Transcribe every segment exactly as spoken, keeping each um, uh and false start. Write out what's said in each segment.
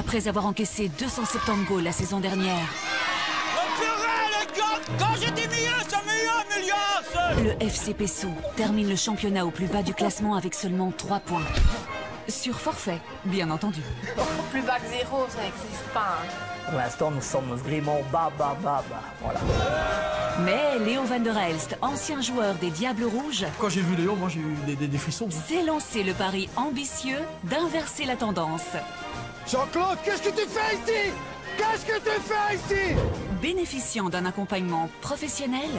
Après avoir encaissé deux cent soixante-dix goals la saison dernière, quand j'étais meilleur, c'est meilleur, milliard. le F C Pessou termine le championnat au plus bas du classement avec seulement trois points. Sur forfait, bien entendu. Plus bas que zéro, ça n'existe pas. Hein. Pour l'instant, nous sommes vraiment bas, bas, bas, bas. Voilà. Mais Léo van der Elst, ancien joueur des Diables Rouges, quand j'ai vu Léo, moi j'ai eu des, des, des frissons. s'est lancé le pari ambitieux d'inverser la tendance. Jean-Claude, qu'est-ce que tu fais ici? Qu'est-ce que tu fais ici? Bénéficiant d'un accompagnement professionnel,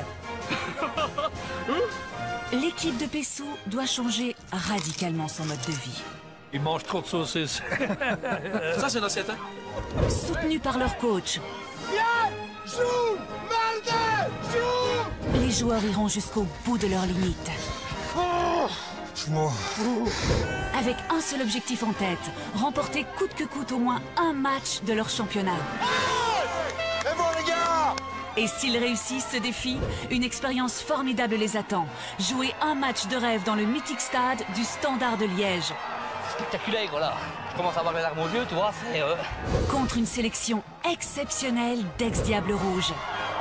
l'équipe de Pessou doit changer radicalement son mode de vie. Ils mangent trop de saucisses. Ça, c'est une assiette, hein? Soutenus par leur coach, Viens! Joue! Merde! Joue! les joueurs iront jusqu'au bout de leurs limites. Oh, je m'en... Avec un seul objectif en tête, remporter coûte que coûte au moins un match de leur championnat. C'est bon, les gars! Et s'ils réussissent ce défi, une expérience formidable les attend. Jouer un match de rêve dans le mythique stade du Standard de Liège. Spectaculaire, voilà. Je commence à avoir les larmes aux yeux, tu vois, c'est... Euh... Contre une sélection exceptionnelle d'ex-Diables Rouges.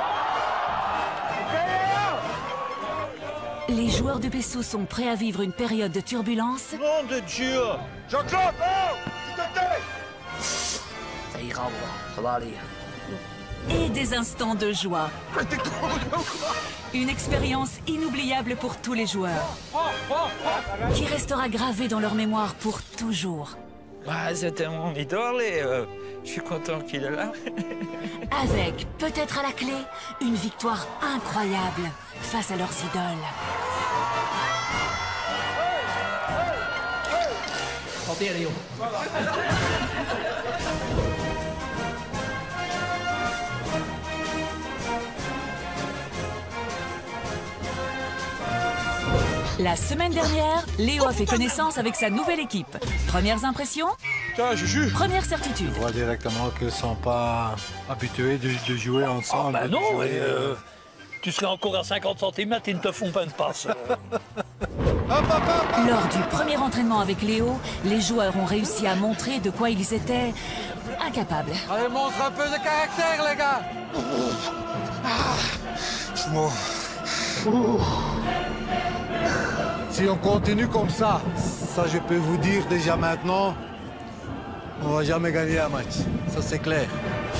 Les joueurs de Pessou sont prêts à vivre une période de turbulence. Nom de Dieu! Jean-Claude, non! S'il te plaît! Ça ira, voilà. Ça va aller. Et des instants de joie. Une expérience inoubliable pour tous les joueurs, qui restera gravée dans leur mémoire pour toujours. Bah, c'était mon idole et euh, je suis content qu'il est là. Avec, peut-être à la clé, une victoire incroyable face à leurs idoles. Santé à Léo. La semaine dernière, Léo a fait connaissance avec sa nouvelle équipe. Premières impressions, Tiens, Juju! première certitude. On voit directement qu'ils ne sont pas habitués de, de jouer ensemble. Bah de non, jouer, et, euh, tu serais encore à cinquante centimètres, ils ne te font pas une passe. Lors du premier entraînement avec Léo, les joueurs ont réussi à montrer de quoi ils étaient incapables. Allez, montre un peu de caractère, les gars! Je m'en... Si on continue comme ça, ça je peux vous dire déjà maintenant, on va jamais gagner un match. Ça c'est clair.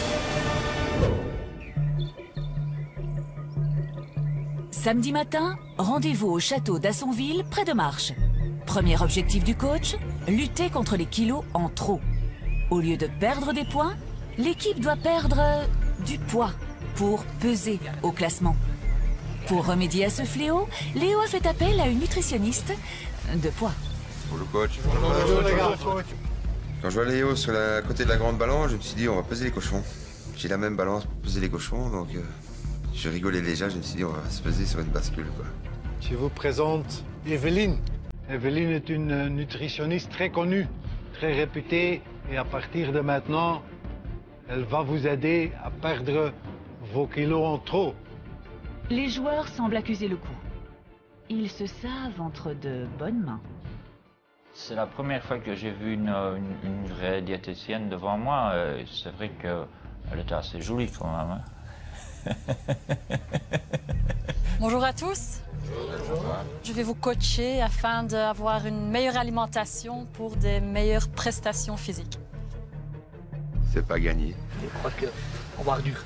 Samedi matin, rendez-vous au château d'Assonville, près de Marche. Premier objectif du coach, lutter contre les kilos en trop. Au lieu de perdre des points, l'équipe doit perdre du poids pour peser au classement. Pour remédier à ce fléau, Léo a fait appel à une nutritionniste de poids. Bonjour coach. Bonjour les gars. Quand je vois Léo sur la côté de la grande balance, je me suis dit on va peser les cochons. J'ai la même balance pour peser les cochons, donc euh, je rigolais déjà, je me suis dit on va se peser sur une bascule, quoi. Je vous présente Evelyne. Evelyne est une nutritionniste très connue, très réputée, et à partir de maintenant, elle va vous aider à perdre vos kilos en trop. Les joueurs semblent accuser le coup. Ils se savent entre de bonnes mains. C'est la première fois que j'ai vu une, une, une vraie diététicienne devant moi. Euh, c'est vrai qu'elle était assez jolie quand même. Hein. Bonjour à tous. Je vais vous coacher afin d'avoir une meilleure alimentation pour des meilleures prestations physiques. C'est pas gagné. Je crois qu'on va avoir dur.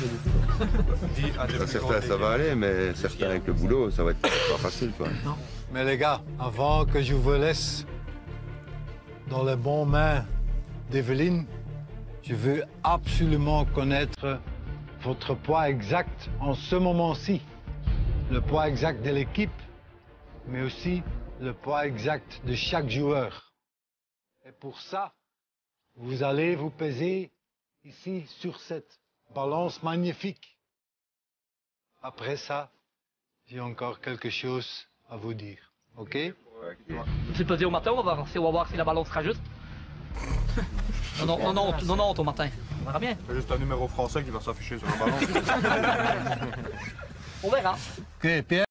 Ça, certains, ça va aller, mais certains avec le boulot, ça va être pas facile, quoi. Non. Mais les gars, avant que je vous laisse dans les bonnes mains d'Evelyne, je veux absolument connaître votre poids exact en ce moment-ci. Le poids exact de l'équipe, mais aussi le poids exact de chaque joueur. Et pour ça, vous allez vous peser ici sur cette balance magnifique. Après ça, j'ai encore quelque chose à vous dire, ok? On s'est pesé au matin, on va voir, on va voir si la balance sera juste. Non, non, non, non, non, non, au matin. On verra bien. C'est juste un numéro français qui va s'afficher sur la balance. On verra. Ok, Pierre.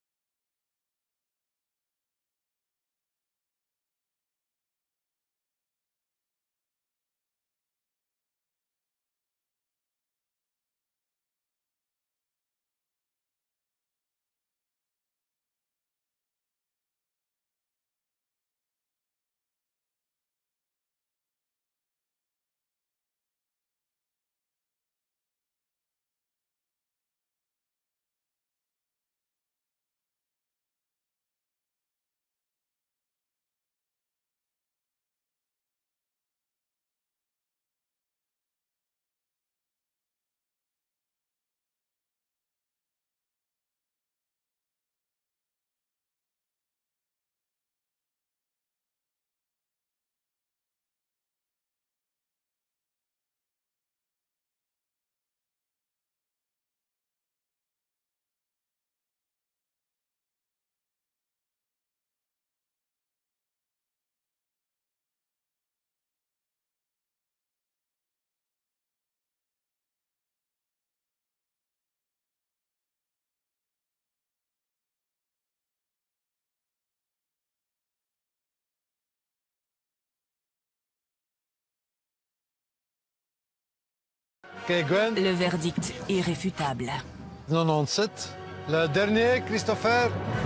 Ok, Gwen. Le verdict irréfutable. quatre-vingt-dix-sept. Le dernier, Christopher.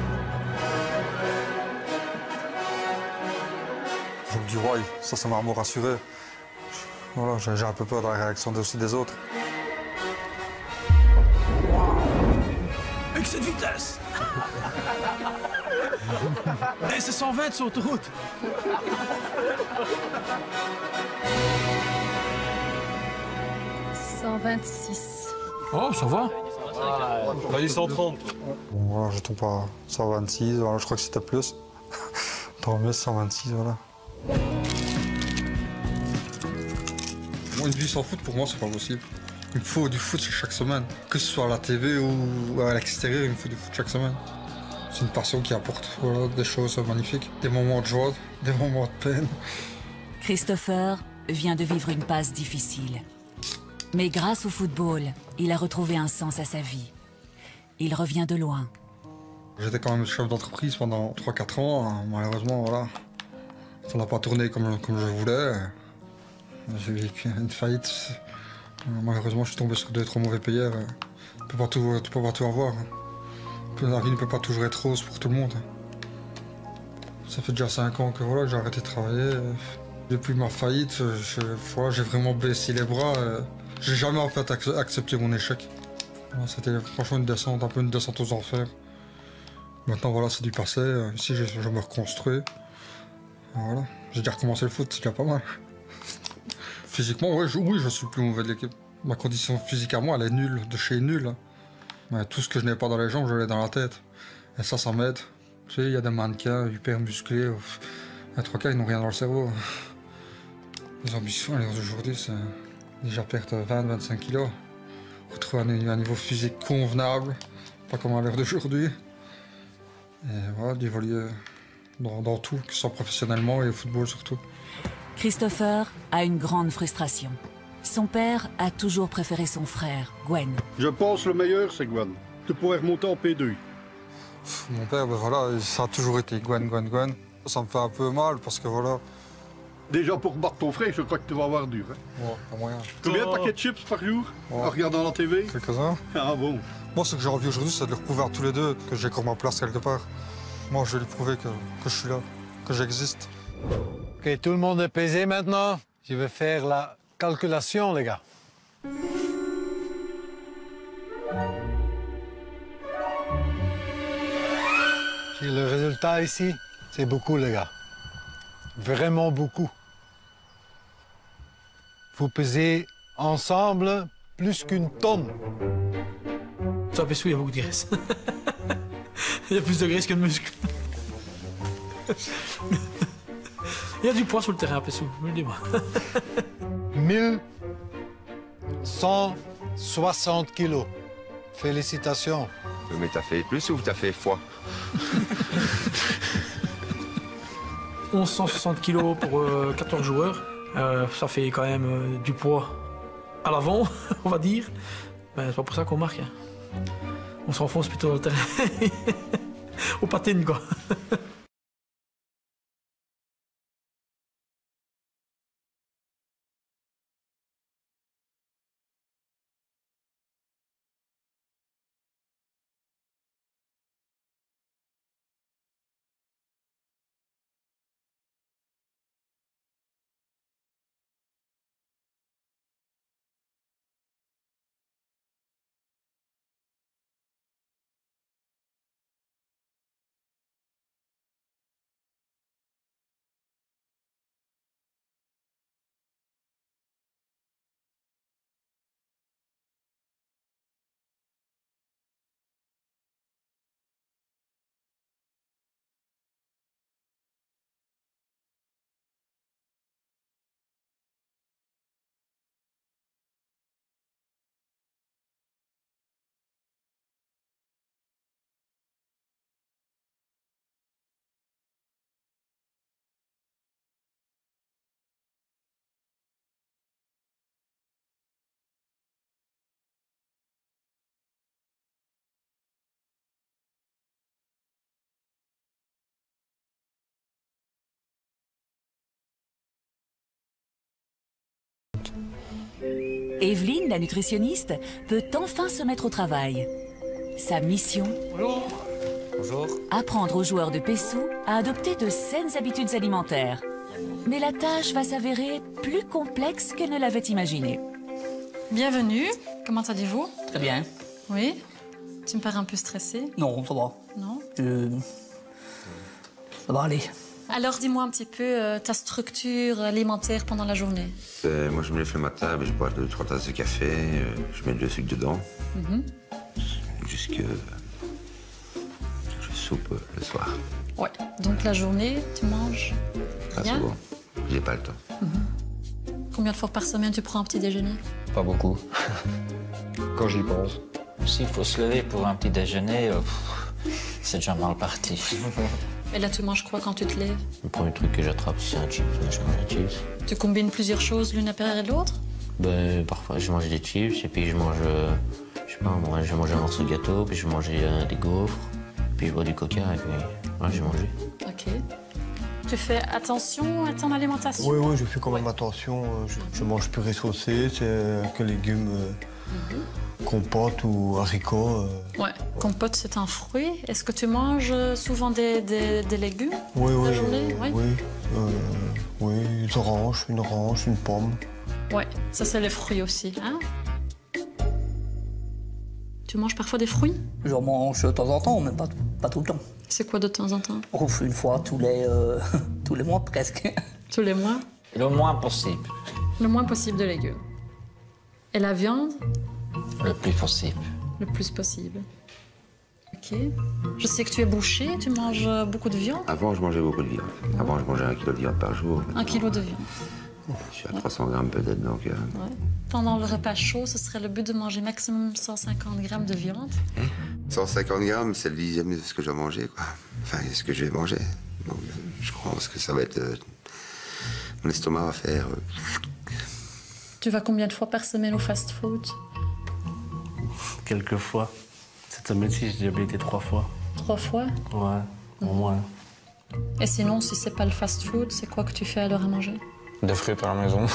Je me dis, ouais, ça, ça m'a vraiment rassuré. Voilà, j'ai j'ai un peu peur de la réaction de- aussi des autres. Avec cette vitesse. Et c'est cent vingt sur autoroute. cent vingt-six. Oh, ça va. Là, il cent trente. Bon, voilà, je tombe à cent vingt-six, voilà, je crois que c'était plus. Tant mieux, cent vingt-six, voilà. Moi, une vie sans foot, pour moi, c'est pas possible. Il me faut du foot chaque semaine. Que ce soit à la T V ou à l'extérieur, il me faut du foot chaque semaine. C'est une passion qui apporte voilà, des choses magnifiques. Des moments de joie, des moments de peine. Christopher vient de vivre une passe difficile. Mais grâce au football, il a retrouvé un sens à sa vie. Il revient de loin. J'étais quand même chef d'entreprise pendant trois quatre ans. Malheureusement, voilà, ça n'a pas tourné comme, comme je voulais. J'ai vécu une faillite. Malheureusement, je suis tombé sur deux, trois mauvais payeurs. Tu ne peux pas tout, tu peux pas tout avoir. La vie ne peut pas toujours être rose pour tout le monde. Ça fait déjà cinq ans que voilà, que j'ai arrêté de travailler. Depuis ma faillite, je, voilà, j'ai vraiment baissé les bras. J'ai jamais en fait ac- accepté mon échec. Voilà, c'était franchement une descente, un peu une descente aux enfers. Maintenant, voilà, c'est du passé. Ici, je, je me reconstruis. Voilà. J'ai déjà recommencé le foot, c'est déjà pas mal. Physiquement, ouais, je, oui, je suis le plus mauvais de l'équipe. Ma condition physique à moi, elle est nulle, de chez nulle. Mais tout ce que je n'ai pas dans les jambes, je l'ai dans la tête. Et ça, ça m'aide. Tu sais, il y a des mannequins hyper musclés. Les trois quarts, ils n'ont rien dans le cerveau. Les ambitions, les aujourd'hui, c'est déjà perdre vingt à vingt-cinq kilos. Retrouver un, un niveau physique convenable, pas comme à l'heure d'aujourd'hui. Et voilà, d'évoluer dans, dans tout, que ce soit professionnellement et au football surtout. Christopher a une grande frustration. Son père a toujours préféré son frère, Gwen. Je pense le meilleur, c'est Gwen. Tu pourrais remonter en P deux. Mon père, ben voilà, ça a toujours été Gwen, Gwen, Gwen. Ça me fait un peu mal parce que voilà. Déjà pour battre ton frère, je crois que tu vas avoir dur. Hein. Ouais, pas moyen. Combien de paquets de chips par jour Ouais. en regardant la T V? Quelques-uns. Ah bon? Moi, ce que j'ai envie aujourd'hui, c'est de leur prouver à tous les deux que j'ai encore ma place quelque part. Moi, je vais lui prouver que, que je suis là, que j'existe. Ok, tout le monde est pesé maintenant. Je vais faire la calculation, les gars. J'ai le résultat ici. C'est beaucoup, les gars. Vraiment beaucoup. Vous pesez ensemble plus qu'une tonne. Ça pèse, oui, il y a beaucoup de graisse. Il y a plus de graisse que de muscles. Il y a du poids sur le terrain à Pessou, je le dis moi. mille cent soixante kilos. Félicitations. Mais t'as fait plus ou t'as fait fois? mille cent soixante kilos pour euh, quatorze joueurs. Euh, ça fait quand même euh, du poids à l'avant, on va dire. Mais c'est pas pour ça qu'on marque. Hein. On s'enfonce plutôt au terrain. Aux patines, quoi. Evelyne, la nutritionniste, peut enfin se mettre au travail. Sa mission ? Bonjour. Bonjour. Apprendre aux joueurs de Pessou à adopter de saines habitudes alimentaires. Mais la tâche va s'avérer plus complexe qu'elle ne l'avait imaginé. Bienvenue. Comment allez-vous? Très bien. Oui. Tu me parais un peu stressé? Non, ça va. Non? Je... Ça va aller. Alors, dis-moi un petit peu euh, ta structure alimentaire pendant la journée. Euh, moi, je me lève le matin, je bois deux, trois tasses de café, euh, je mets le sucre dedans. Mm-hmm. Jusque... je soupe euh, le soir. Ouais. Donc, la journée, tu manges Pas rien? souvent. J'ai pas le temps. Mm-hmm. Combien de fois par semaine tu prends un petit déjeuner? Pas beaucoup. Quand j'y pense. S'il faut se lever pour un petit déjeuner, euh, c'est déjà mal parti. Et là, tu manges quoi quand tu te lèves? Le premier truc que j'attrape, c'est un chips. Je mange des chips. Tu combines plusieurs choses l'une après l'autre? Ben, parfois, je mange des chips et puis je mange, euh, je sais pas, moi, je mange un morceau de gâteau, puis je mange euh, des gaufres, puis je bois du coca et puis ouais, j'ai mangé. Ok. Tu fais attention à ton alimentation? Oui, oui, je fais quand même attention. Je, je mange purée saucée, c'est que légumes, euh, mm-hmm. compote ou haricots. Euh. Ouais, compote, c'est un fruit. Est-ce que tu manges souvent des, des, des légumes? Oui, la oui, journée? euh, Oui. Oui, euh, oui, des oranges, une orange, une pomme. Ouais, ça c'est les fruits aussi, hein? Tu manges parfois des fruits? J'en mange de temps en temps, mais pas, pas tout le temps. C'est quoi de temps en temps? Ouf, une fois tous les, euh, tous les mois presque. Tous les mois? Le moins possible. Le moins possible de légumes. Et la viande? Le plus possible. Le plus possible. Ok. Je sais que tu es boucher, tu manges beaucoup de viande? Avant, je mangeais beaucoup de viande. Avant, je mangeais un kilo de viande par jour. Un kilo de viande. Je suis à trois cents grammes peut-être, donc... Euh... Ouais. Pendant le repas chaud, ce serait le but de manger maximum cent cinquante grammes de viande. cent cinquante grammes, c'est le dixième de ce que je dois manger, quoi. Enfin, ce que je vais manger. Donc, je pense que ça va être... Euh... Mon estomac va faire... Euh... Tu vas combien de fois par semaine au fast-food? Quelques fois. Cette semaine-ci, j'ai déjà été trois fois. Trois fois? Ouais, au moins. Et sinon, si c'est pas le fast-food, c'est quoi que tu fais alors à manger? Des fruits par la maison.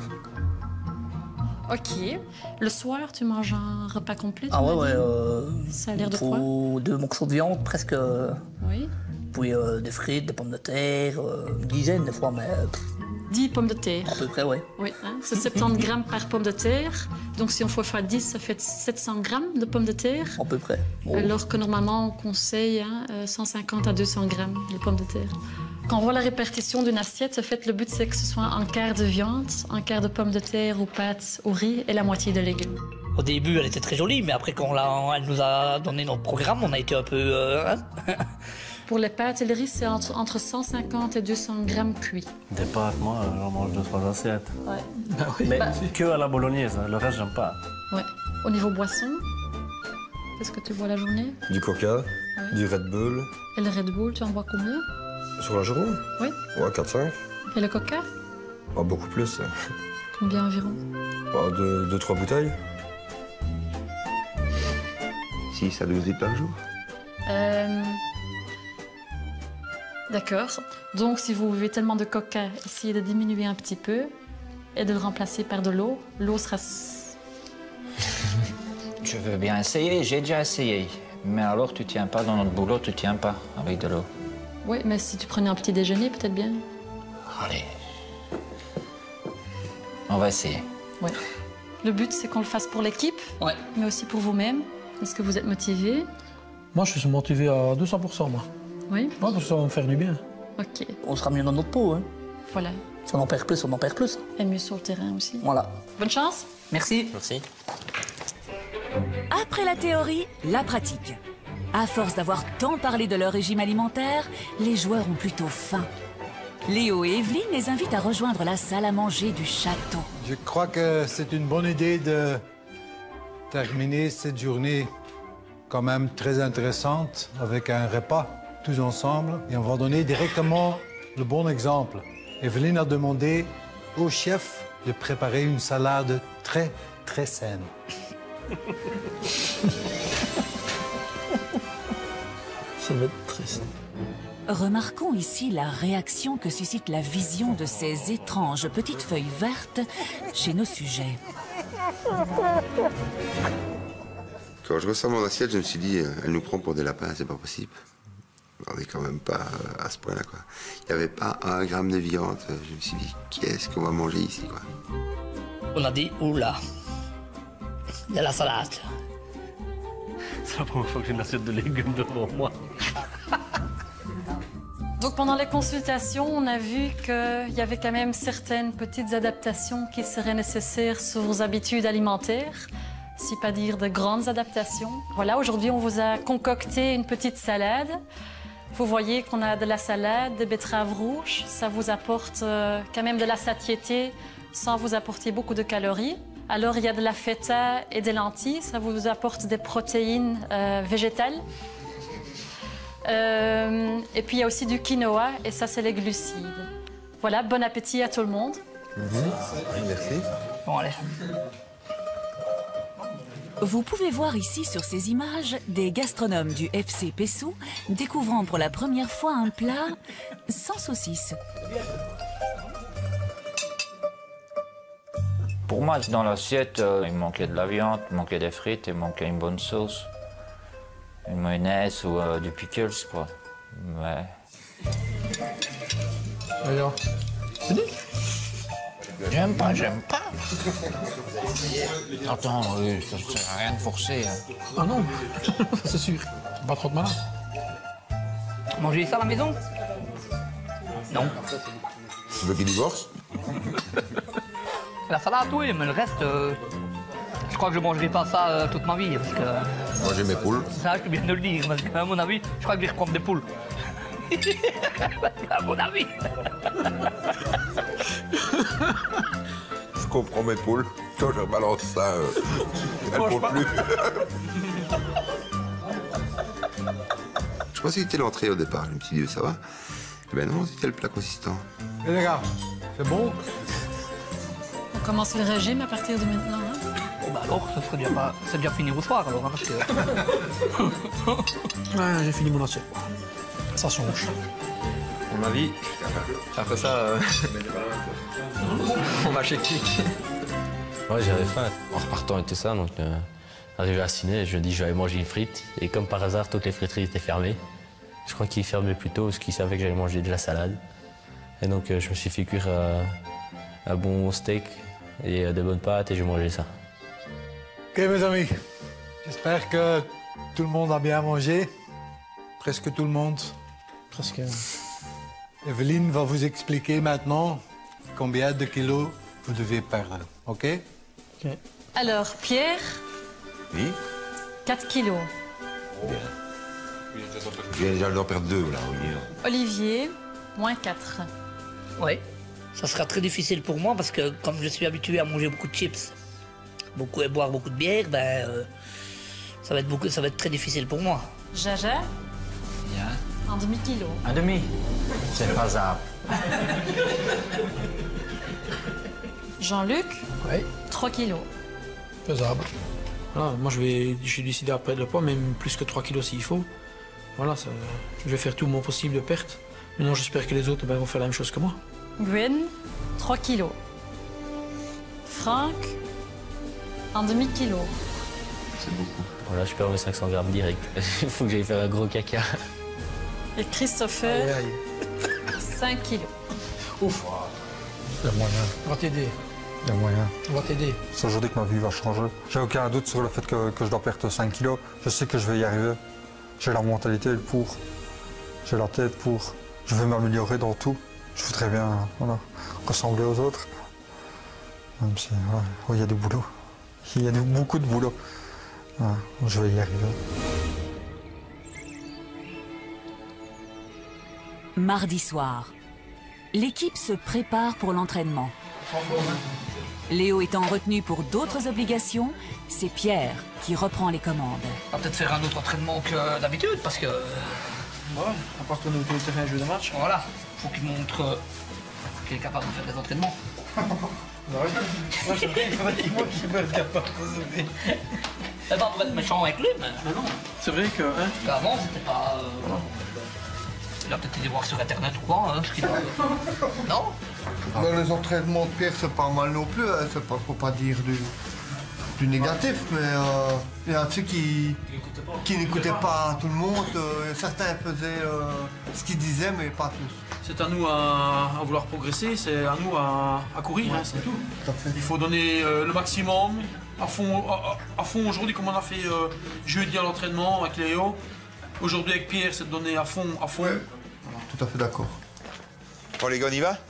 Ok. Le soir, tu manges un repas complet? Ah ouais, ouais. Euh, ça a l'air de faut quoi? deux morceaux de viande, presque. Euh, oui. Puis euh, des frites, des pommes de terre, euh, une dizaine des fois, mais... Euh, dix pommes de terre. À peu près, ouais. Oui, hein, c'est soixante-dix grammes par pomme de terre. Donc si on fait fois dix, ça fait sept cents grammes de pommes de terre. À peu près. Oh. Alors que normalement, on conseille hein, cent cinquante à deux cents grammes de pommes de terre. Quand on voit la répartition d'une assiette, en fait, le but, c'est que ce soit un quart de viande, un quart de pommes de terre ou pâtes ou riz et la moitié de légumes. Au début, elle était très jolie, mais après, quand on elle nous a donné notre programme, on a été un peu... Euh, hein. Pour les pâtes et le riz, c'est entre, entre cent cinquante et deux cents grammes cuits. Des pâtes, moi, j'en mange deux, trois assiettes. Ouais. Bah oui. Mais bah... que à la bolognaise, hein. Le reste, j'aime pas. Ouais. Au niveau boisson, qu'est-ce que tu bois la journée? Du coca, ouais. Du Red Bull. Et le Red Bull, tu en bois combien? Sur la journée? Oui. Ouais, quatre cinq. Et le coca? Pas beaucoup plus. Combien environ? Bah, deux, deux, trois bouteilles. six à douze litres par jour. Euh... D'accord. Donc, si vous buvez tellement de coca, essayez de diminuer un petit peu et de le remplacer par de l'eau. L'eau sera... Je veux bien essayer, j'ai déjà essayé. Mais alors, tu tiens pas dans notre boulot, tu tiens pas avec de l'eau. Oui, mais si tu prenais un petit déjeuner, peut-être bien. Allez. On va essayer. Oui. Le but, c'est qu'on le fasse pour l'équipe, ouais. mais aussi pour vous-même. Est-ce que vous êtes motivé? Moi, je suis motivé à deux cents pour cent, moi. Oui? Ouais, parce que ça va me faire du bien. Ok. On sera mieux dans notre peau, hein. Voilà. Si on en perd plus, on en perd plus. Et mieux sur le terrain aussi. Voilà. Bonne chance. Merci. Merci. Après la théorie, la pratique. À force d'avoir tant parlé de leur régime alimentaire, les joueurs ont plutôt faim. Léo et Evelyne les invitent à rejoindre la salle à manger du château. Je crois que c'est une bonne idée de terminer cette journée quand même très intéressante avec un repas tous ensemble. Et on va donner directement le bon exemple. Evelyne a demandé au chef de préparer une salade très, très saine. Ça va être triste. Remarquons ici la réaction que suscite la vision de ces étranges petites feuilles vertes chez nos sujets. Quand je ressors mon assiette, je me suis dit, elle nous prend pour des lapins, c'est pas possible. On est quand même pas à ce point-là, quoi. Il n'y avait pas un gramme de viande. Je me suis dit, qu'est-ce qu'on va manger ici, quoi. On a dit, oula, il y a la salade. C'est la première fois que j'ai une assiette de légumes devant moi. Donc pendant les consultations, on a vu qu'il y avait quand même certaines petites adaptations qui seraient nécessaires sur vos habitudes alimentaires, si pas dire de grandes adaptations. Voilà, aujourd'hui on vous a concocté une petite salade. Vous voyez qu'on a de la salade, des betteraves rouges. Ça vous apporte euh, quand même de la satiété sans vous apporter beaucoup de calories. Alors il y a de la feta et des lentilles. Ça vous apporte des protéines euh, végétales. Euh, et puis il y a aussi du quinoa et ça c'est les glucides. Voilà, bon appétit à tout le monde. Mmh. Merci. Bon allez. Vous pouvez voir ici sur ces images des gastronomes du F C Pessou découvrant pour la première fois un plat sans saucisse. Pour moi, dans l'assiette, euh, il manquait de la viande, il manquait des frites, il manquait une bonne sauce. Une mayonnaise ou euh, du pickles, quoi. Ouais. Alors, fini? J'aime pas, j'aime pas. Attends, oui, ça sert à rien de forcer. Hein. Ah non, c'est sûr. Pas trop de malin. Manger ça à la maison? Non. Tu veux qu'il divorce? La salade, oui, mais le reste, euh, je crois que je mangerai pas ça euh, toute ma vie. Parce que... Moi, j'ai mes poules. Ça, je viens de le dire, parce qu'à mon avis, je crois que je vais reprendre des poules. À mon avis. Je comprends mes poules. Quand je balance ça, euh, elles ne pondent plus. Je pensais que c'était l'entrée au départ. Je me suis dit, ça va? Eh ben non, c'était le plat consistant. Et les gars, c'est bon? On commence le régime à partir de maintenant. Hein? Bon bah alors, ça serait déjà pas... c'est déjà fini au soir alors, hein, parce que... Ouais, j'ai fini mon assiette. Ça change. À mon avis, après ça, euh... on va chez Quick. Ouais, j'avais faim. En repartant et tout ça, donc euh, arrivé à Ciné, je me dis que j'allais manger une frite. Et comme par hasard, toutes les friteries étaient fermées. Je crois qu'ils fermaient plus tôt parce qu'ils savaient que j'allais manger de la salade. Et donc euh, je me suis fait cuire euh, un bon steak et euh, de bonnes pâtes et j'ai mangé ça. Ok mes amis, j'espère que tout le monde a bien mangé. Presque tout le monde. Presque. Evelyne va vous expliquer maintenant combien de kilos vous devez perdre, ok? Ok. Alors, Pierre, Oui? quatre kilos. Je viens déjà d'en perdre deux, là, au milieu. Olivier, moins quatre. Oui, ça sera très difficile pour moi parce que comme je suis habitué à manger beaucoup de chips, beaucoup et boire beaucoup de bière, ben euh, ça va être beaucoup, ça va être très difficile pour moi. Jaja, Bien. un demi-kilo. Un demi? C'est pas ça. Jean-Luc, Oui. trois kilos. Faisable. Voilà, moi, je vais, j'ai décidé à perdre le poids, même plus que trois kilos s'il faut. Voilà, ça, je vais faire tout mon possible de perte. Maintenant, j'espère que les autres ben, vont faire la même chose que moi. Gwen, trois kilos. Franck, un demi-kilo. C'est beaucoup. Voilà, je perds mes cinq cents grammes direct. Il faut que j'aille faire un gros caca. Et Christopher, Aïe, aïe. cinq kilos. Ouf. Il y a moyen, On va t'aider. il y a moyen. On va t'aider. C'est aujourd'hui que ma vie va changer. J'ai aucun doute sur le fait que, que je dois perdre cinq kilos. Je sais que je vais y arriver. J'ai la mentalité pour. J'ai la tête pour. Je veux m'améliorer dans tout. Je voudrais bien voilà, ressembler aux autres. Même si voilà, il y a du boulot. Il y a du, beaucoup de boulot. Voilà, je vais y arriver. Mardi soir, l'équipe se prépare pour l'entraînement. Léo étant retenu pour d'autres obligations, c'est Pierre qui reprend les commandes. On va peut-être faire un autre entraînement que d'habitude parce que... Ouais, à part tourner autour du terrain et jouer des matchs. Voilà, faut qu'il montre euh, qu'il est capable de faire des entraînements. Bah oui. Moi, c'est vrai, moi qui suis pas capable de se C'est pas pour être méchant avec lui, mais... Mais non, c'est vrai que... Hein, Avant, c'était pas... Euh... Il a peut-être été voir sur Internet ou quoi, hein, ce qu'il a... Non? Dans les entraînements de Pierre, c'est pas mal non plus, hein, c'est pas, faut pas dire du... plus négatif, mais euh, il y a ceux qui qui n'écoutaient pas tout le monde. Euh, certains faisaient euh, ce qu'ils disaient, mais pas tous. C'est à nous à, à vouloir progresser, c'est à nous à, à courir, hein, c'est tout. Tout à fait. Il faut donner euh, le maximum, à fond, à, à fond aujourd'hui, comme on a fait euh, jeudi à l'entraînement avec Léo. Aujourd'hui avec Pierre, c'est de donner à fond, à fond. Ouais. Tout à fait d'accord. Bon les gars, on y va?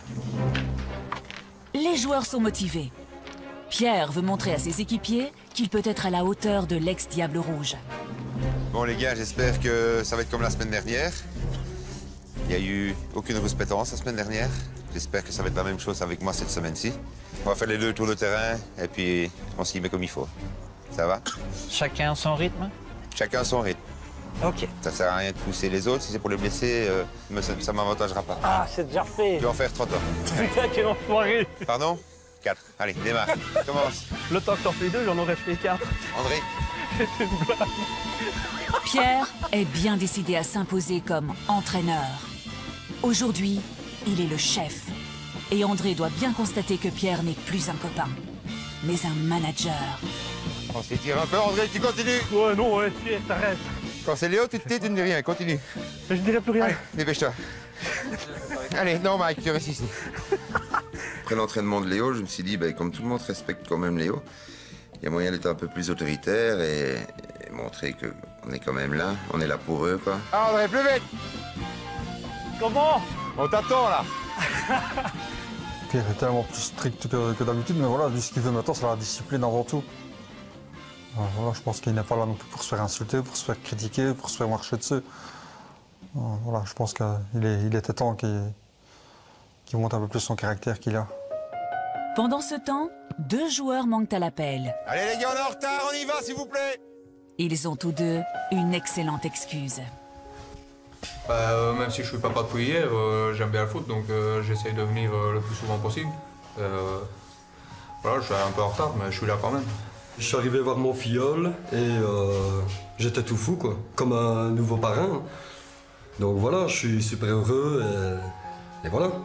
Les joueurs sont motivés. Pierre veut montrer à ses équipiers qu'il peut être à la hauteur de l'ex-Diable Rouge. Bon les gars, j'espère que ça va être comme la semaine dernière. Il n'y a eu aucune rouspétance la semaine dernière. J'espère que ça va être la même chose avec moi cette semaine-ci. On va faire les deux tours de terrain et puis on s'y met comme il faut. Ça va? Chacun son rythme? Chacun son rythme. Ok. Ça sert à rien de pousser les autres. Si c'est pour les blesser, euh, ça ne m'avantagera pas. Ah, c'est déjà fait. Tu vas en faire trente ans. Putain, quel enfoiré. Pardon? quatre. Allez, démarre. Commence. Le temps que t'en fais deux, j'en aurais fait quatre. André? C'est une blague. Pierre est bien décidé à s'imposer comme entraîneur. Aujourd'hui, il est le chef. Et André doit bien constater que Pierre n'est plus un copain, mais un manager. On s'étire un peu, André, tu continues. Ouais, non, ouais, Pierre, t'arrêtes. Quand c'est Léo, tu te tais, tu ne dis rien, continue. Mais je dirai plus rien. Allez, dépêche-toi. Allez, non, Mike, tu restes ici. Après l'entraînement de Léo, je me suis dit, ben, comme tout le monde respecte quand même Léo, il y a moyen d'être un peu plus autoritaire et, et montrer qu'on est quand même là, on est là pour eux, quoi. Ah, André, plus vite. Comment? On t'attend, là. Pierre est tellement plus strict que, que d'habitude, mais voilà, lui, ce qu'il veut maintenant, c'est la discipline avant tout. Voilà, je pense qu'il n'est pas là non plus pour se faire insulter, pour se faire critiquer, pour se faire marcher dessus. Voilà, je pense qu'il est, il était temps qu'il qu'il monte un peu plus son caractère qu'il a. Pendant ce temps, deux joueurs manquent à l'appel. Allez les gars, on est en retard, on y va s'il vous plaît. Ils ont tous deux une excellente excuse. Bah, euh, même si je suis papa depuis hier, euh, j'aime bien le foot, donc euh, j'essaye de venir euh, le plus souvent possible. Euh, voilà, je suis un peu en retard, mais je suis là quand même. Je suis arrivé voir mon filleul et euh, j'étais tout fou, quoi, comme un nouveau parrain. Donc voilà, je suis super heureux et, et voilà.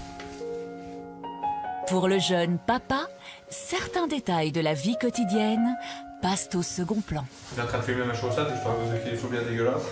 Pour le jeune papa, certains détails de la vie quotidienne passent au second plan. Il est en train de filmer mes chaussettes et je trouve qu'ils sont bien dégueulasses.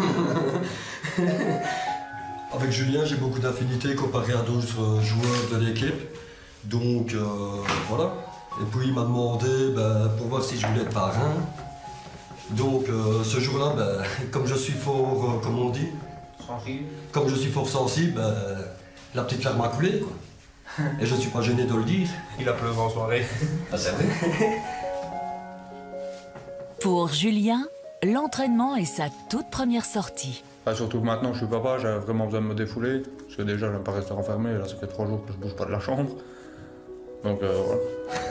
Avec Julien, j'ai beaucoup d'affinités comparé à d'autres joueurs de l'équipe. Donc euh, voilà. Et puis il m'a demandé ben, pour voir si je voulais être parrain. Donc euh, ce jour-là, ben, comme je suis fort, euh, comme on dit, sensible. Comme je suis fort sensible, ben, la petite larme a coulé, quoi. Et je ne suis pas gêné de le dire. Il a pleuvé en soirée. Ah, c'est vrai. Pour Julien, l'entraînement est sa toute première sortie. Ah, surtout que maintenant je suis papa, j'ai vraiment besoin de me défouler. Parce que déjà, j'aime pas rester enfermé. Là, ça fait trois jours que je bouge pas de la chambre. Donc euh, voilà.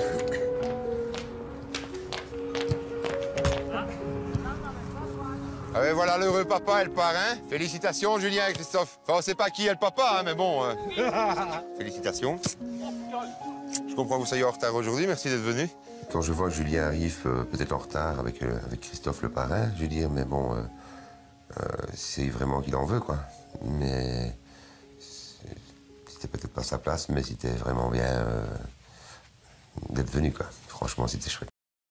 Ah ouais, voilà l'heureux papa et le parrain. Félicitations Julien et Christophe. Enfin, on sait pas qui est le papa, hein, mais bon. Euh... Félicitations. Je comprends que vous soyez en retard aujourd'hui, merci d'être venu. Quand je vois que Julien arrive euh, peut-être en retard avec, euh, avec Christophe le parrain, je veux dire, mais bon, euh, euh, c'est vraiment qu'il en veut, quoi. Mais c'était peut-être pas sa place, mais c'était vraiment bien euh, d'être venu, quoi. Franchement, c'était chouette.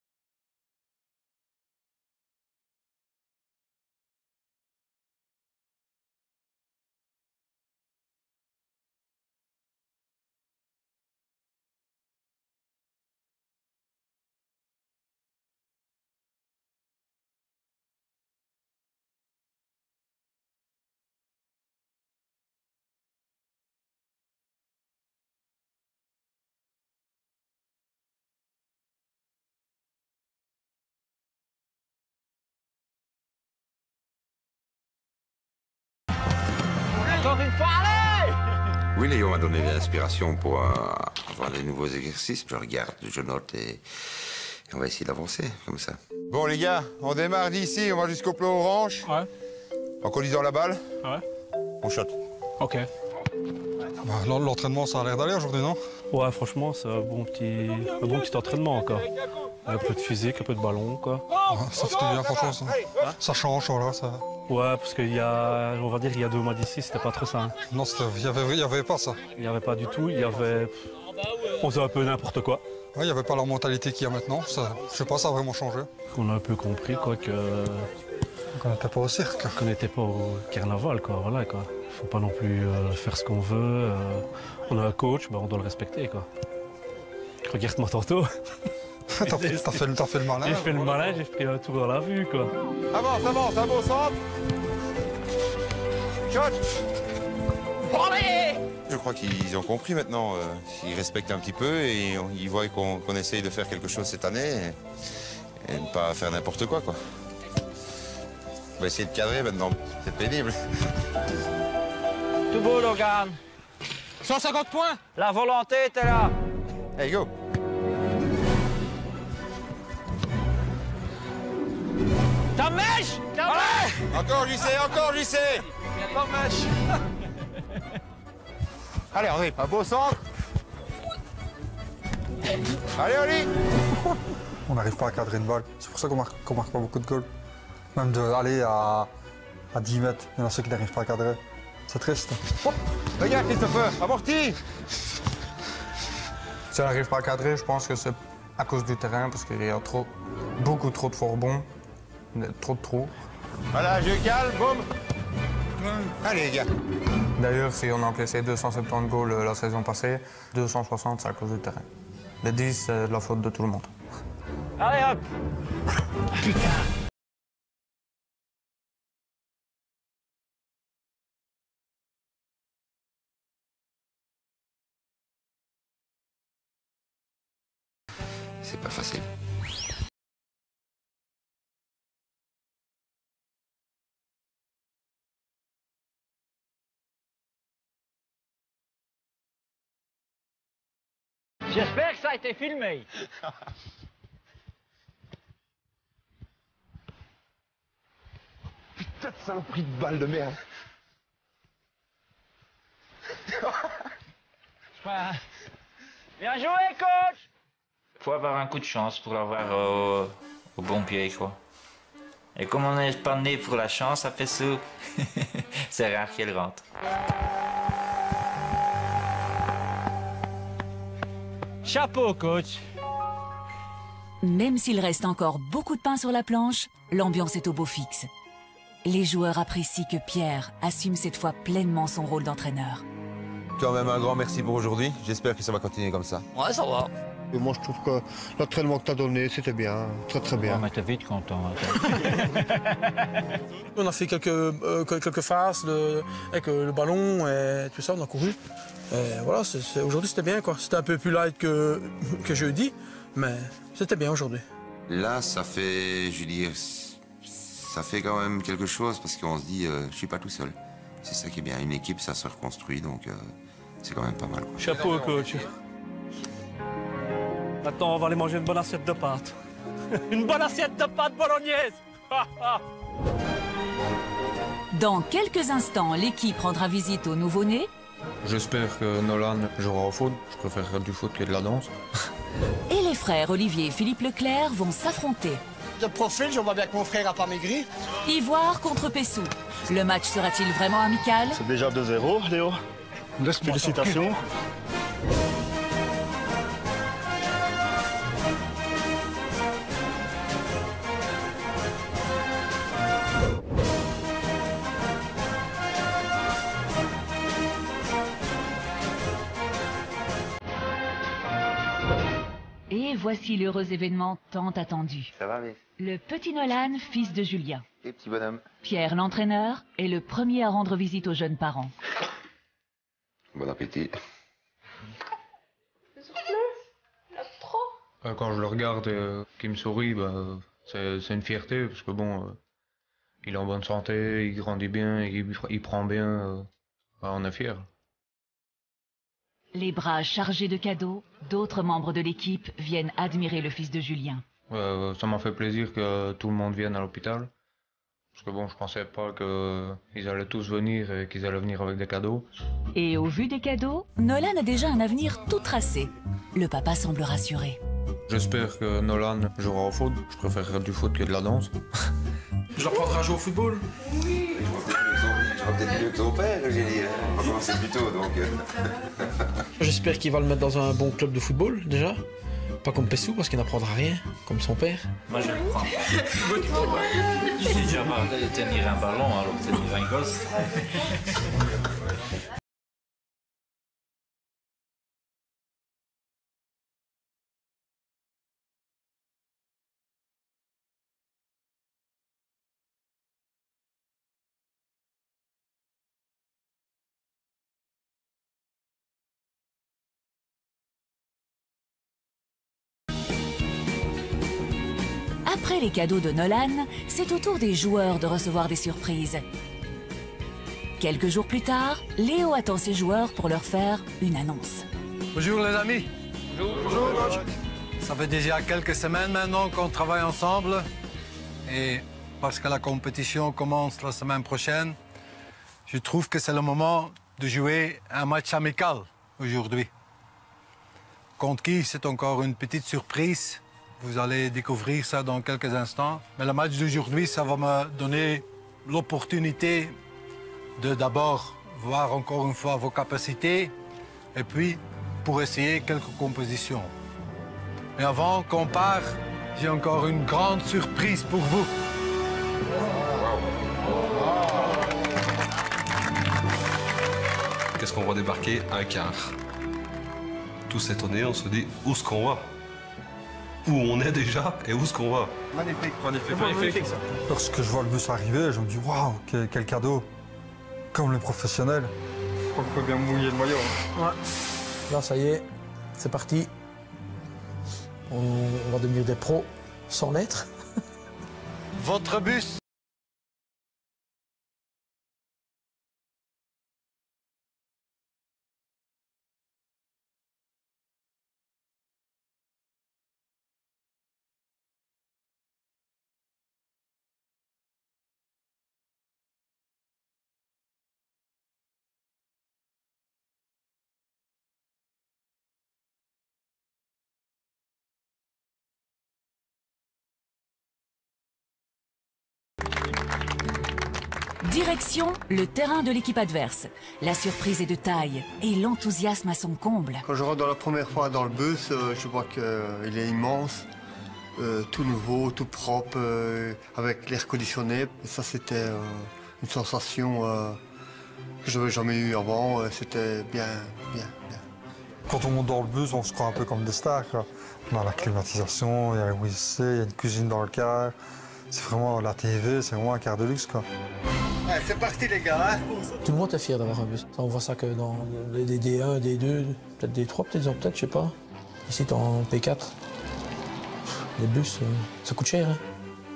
Encore une fois, allez! Oui, Léo m'a donné l'inspiration pour euh, avoir des nouveaux exercices. Je regarde, je note et, et on va essayer d'avancer comme ça. Bon, les gars, on démarre d'ici, on va jusqu'au plan orange. Ouais. En conduisant la balle. Ouais. On shot. Ok. Bah, l'entraînement, ça a l'air d'aller aujourd'hui, non? Ouais, franchement, c'est un bon petit, un bon petit entraînement encore. Un peu de physique, un peu de ballon, quoi. Ouais, ça fait du bien, franchement. Ça, ça change, voilà. Ça... Ouais, parce qu'il y a, on va dire, il y a deux mois d'ici, c'était pas trop ça. Hein. Non, il n'y avait, y avait pas ça. Il n'y avait pas du tout, il y avait... On faisait un peu n'importe quoi. Ouais, il n'y avait pas la mentalité qu'il y a maintenant. Ça, je sais pas, ça a vraiment changé. On a un peu compris quoi que. Qu'on n'était pas au cirque. Qu'on n'était pas au carnaval, quoi. Voilà, quoi. Faut pas non plus euh, faire ce qu'on veut. Euh, on a un coach, bah, on doit le respecter, quoi. Regarde-moi tantôt. T'as fait, t'as fait, t'as fait le malin. J'ai fait le malin, j'ai pris un tour dans la vue, quoi. Avance, avance, avance, centre. Shot. Allez! Je crois qu'ils ont compris maintenant. Euh, ils respectent un petit peu et on- ils voient qu'on qu'on essaye de faire quelque chose cette année et, et ne pas faire n'importe quoi, quoi. On va essayer de cadrer maintenant. C'est pénible. Tout beau, Logan. cent cinquante points. La volonté était là. Hey, go! Ta mèche! Allez! Encore, J C, encore, J C! Ta mèche! Allez, André, un beau centre. Allez, Oli! On n'arrive pas à cadrer une balle. C'est pour ça qu'on marque, qu'on marque pas beaucoup de goals. Même d'aller à, à dix mètres, il y en a ceux qui n'arrivent pas à cadrer. C'est triste. Regarde, Christopher, amorti. Si on n'arrive pas à cadrer, je pense que c'est à cause du terrain, parce qu'il y a trop, beaucoup trop de fourbons, trop de trous. Voilà, jeu calme, boum. Allez, les gars. D'ailleurs, si on a encaissé deux cent soixante-dix goals la saison passée, deux cent soixante, c'est à cause du terrain. Les dix, c'est de la faute de tout le monde. Allez, hop! C'est pas facile. J'espère que ça a été filmé. Putain de saloperie de balle de merde. Bien joué, coach! Faut avoir un coup de chance pour l'avoir au, au bon pied, quoi. Et comme on n'est pas né pour la chance, ça fait sous. C'est rare qu'elle rentre. Chapeau, coach. Même s'il reste encore beaucoup de pain sur la planche, l'ambiance est au beau fixe. Les joueurs apprécient que Pierre assume cette fois pleinement son rôle d'entraîneur. Quand même un grand merci pour aujourd'hui. J'espère que ça va continuer comme ça. Ouais, ça va. Et moi, je trouve que l'entraînement que tu as donné, c'était bien, très très bien. On était vite content. On a fait quelques, euh, quelques phases de- avec euh, le ballon et tout ça, on a couru. Et voilà, c'est- c'est- aujourd'hui c'était bien, quoi. C'était un peu plus light que, que jeudi, mais c'était bien aujourd'hui. Là, ça fait, je veux dire, ça fait quand même quelque chose parce qu'on se dit, euh, je suis pas tout seul. C'est ça qui est bien. Une équipe, ça se reconstruit, donc euh, c'est quand même pas mal, quoi. Chapeau, coach. Maintenant, on va aller manger une bonne assiette de pâtes. Une bonne assiette de pâtes bolognaise. Dans quelques instants, l'équipe rendra visite au nouveau-né J'espère que Nolan jouera au foot. Je préfère du foot que de la danse. et les frères Olivier et Philippe Leclerc vont s'affronter. De profil, je vois bien que mon frère a pas maigri. Ivoire contre Pessou. Le match sera-t-il vraiment amical? C'est déjà deux zéro, Léo. Félicitations. Et voici l'heureux événement tant attendu. Ça va, mais Le petit Nolan, fils de Julien. les petits bonhommes. Pierre, l'entraîneur, est le premier à rendre visite aux jeunes parents. Bon appétit. Euh, Quand je le regarde et qu'il me sourit, bah, c'est c'est une fierté, parce que bon, euh, il est en bonne santé, il grandit bien, il, il prend bien, euh, bah, on est fiers. Les bras chargés de cadeaux, d'autres membres de l'équipe viennent admirer le fils de Julien. Euh, ça m'a fait plaisir que tout le monde vienne à l'hôpital. Parce que bon, je pensais pas qu'ils allaient tous venir et qu'ils allaient venir avec des cadeaux. Et au vu des cadeaux, Nolan a déjà un avenir tout tracé. Le papa semble rassuré. J'espère que Nolan jouera au foot. Je préfère du foot que de la danse. Je l'apprendrai à jouer au football. Oui, je vois peut-être mieux que ton père, j'ai dit. hein. On va commencer plus tôt, donc. euh. J'espère qu'il va le mettre dans un bon club de football, déjà. Pas comme Pessou parce qu'il n'apprendra rien, comme son père. Moi je le prends. Je suis déjà marre de tenir un ballon alors que tenir un gosse. Après les cadeaux de Nolan, c'est au tour des joueurs de recevoir des surprises. Quelques jours plus tard, Léo attend ses joueurs pour leur faire une annonce. Bonjour les amis. Bonjour. Bonjour. Ça fait déjà quelques semaines maintenant qu'on travaille ensemble. Et parce que la compétition commence la semaine prochaine, je trouve que c'est le moment de jouer un match amical aujourd'hui. Contre qui, c'est encore une petite surprise. Vous allez découvrir ça dans quelques instants. Mais le match d'aujourd'hui, ça va me donner l'opportunité de d'abord voir encore une fois vos capacités et puis pour essayer quelques compositions. Mais avant qu'on part, j'ai encore une grande surprise pour vous. Qu'est-ce qu'on va débarquer? Un quart. Tous étonnés, on se dit où est-ce qu'on va? Où on est déjà et où est-ce qu'on va? Magnifique. Magnifique, magnifique. Lorsque je vois le bus arriver, je me dis waouh, quel, quel cadeau. Comme les professionnels. Je crois qu'il faut bien mouiller le maillot. Ouais. Là, ça y est, c'est parti. On, on va devenir des pros sans l'être. Votre bus. Direction, le terrain de l'équipe adverse. La surprise est de taille et l'enthousiasme à son comble. Quand je rentre dans la première fois dans le bus, euh, je vois qu'il euh, est immense, euh, tout nouveau, tout propre, euh, avec l'air conditionné. Et ça, c'était euh, une sensation euh, que je n'avais jamais eue avant. Euh, c'était bien, bien, bien. Quand on monte dans le bus, on se croit un peu comme des stars, quoi. On a la climatisation, il y a le W C, il y a une cuisine dans le car. C'est vraiment la T V, c'est vraiment un car de luxe, quoi. Ouais, c'est parti les gars, hein. Tout le monde est fier d'avoir un bus. On voit ça que dans les D un, D deux, peut-être D trois, peut-être, peut-être, je sais pas. Ici, t'es en P quatre. Les bus, euh, ça coûte cher, hein.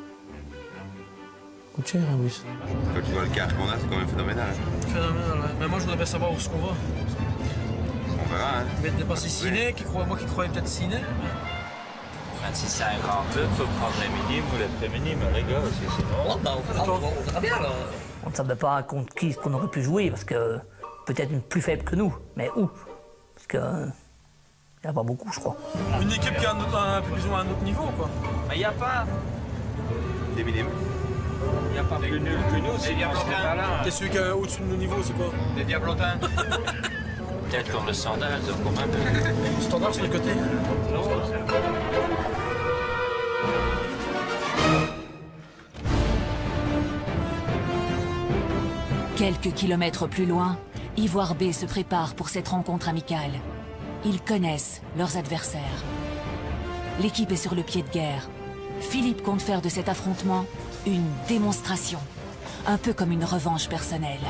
Ça coûte cher, un bus. Quand tu vois le car qu'on a, c'est quand même phénoménal. Hein. Phénoménal, ouais. Mais moi, je voudrais bien savoir où est-ce qu'on va. On verra, hein. Je vais dépasser Ciné, qui croit, moi qui croyais peut-être Ciné. Même si c'est un grand club, il faut prendre les minimes ou les pré-minimes, les gars, aussi, sinon... Oh, bah, on, verra, on verra bien, alors. On ne savait pas contre qui qu'on aurait pu jouer, parce que peut-être une plus faible que nous, mais où? Parce que il n'y a pas beaucoup, je crois. Une équipe qui a un, autre, un peu plus ou moins un autre niveau, quoi. Mais il n'y a pas... Des minimes. Il n'y a pas plus nul que nous, c'est bien pas là. Et celui qui est au-dessus de nos niveaux, c'est quoi? Des diablotins. Peut-être comme le standard, comme un peu. Le standard, c'est le côté. Quelques kilomètres plus loin, Ivoire B se prépare pour cette rencontre amicale. Ils connaissent leurs adversaires. L'équipe est sur le pied de guerre. Philippe compte faire de cet affrontement une démonstration, un peu comme une revanche personnelle.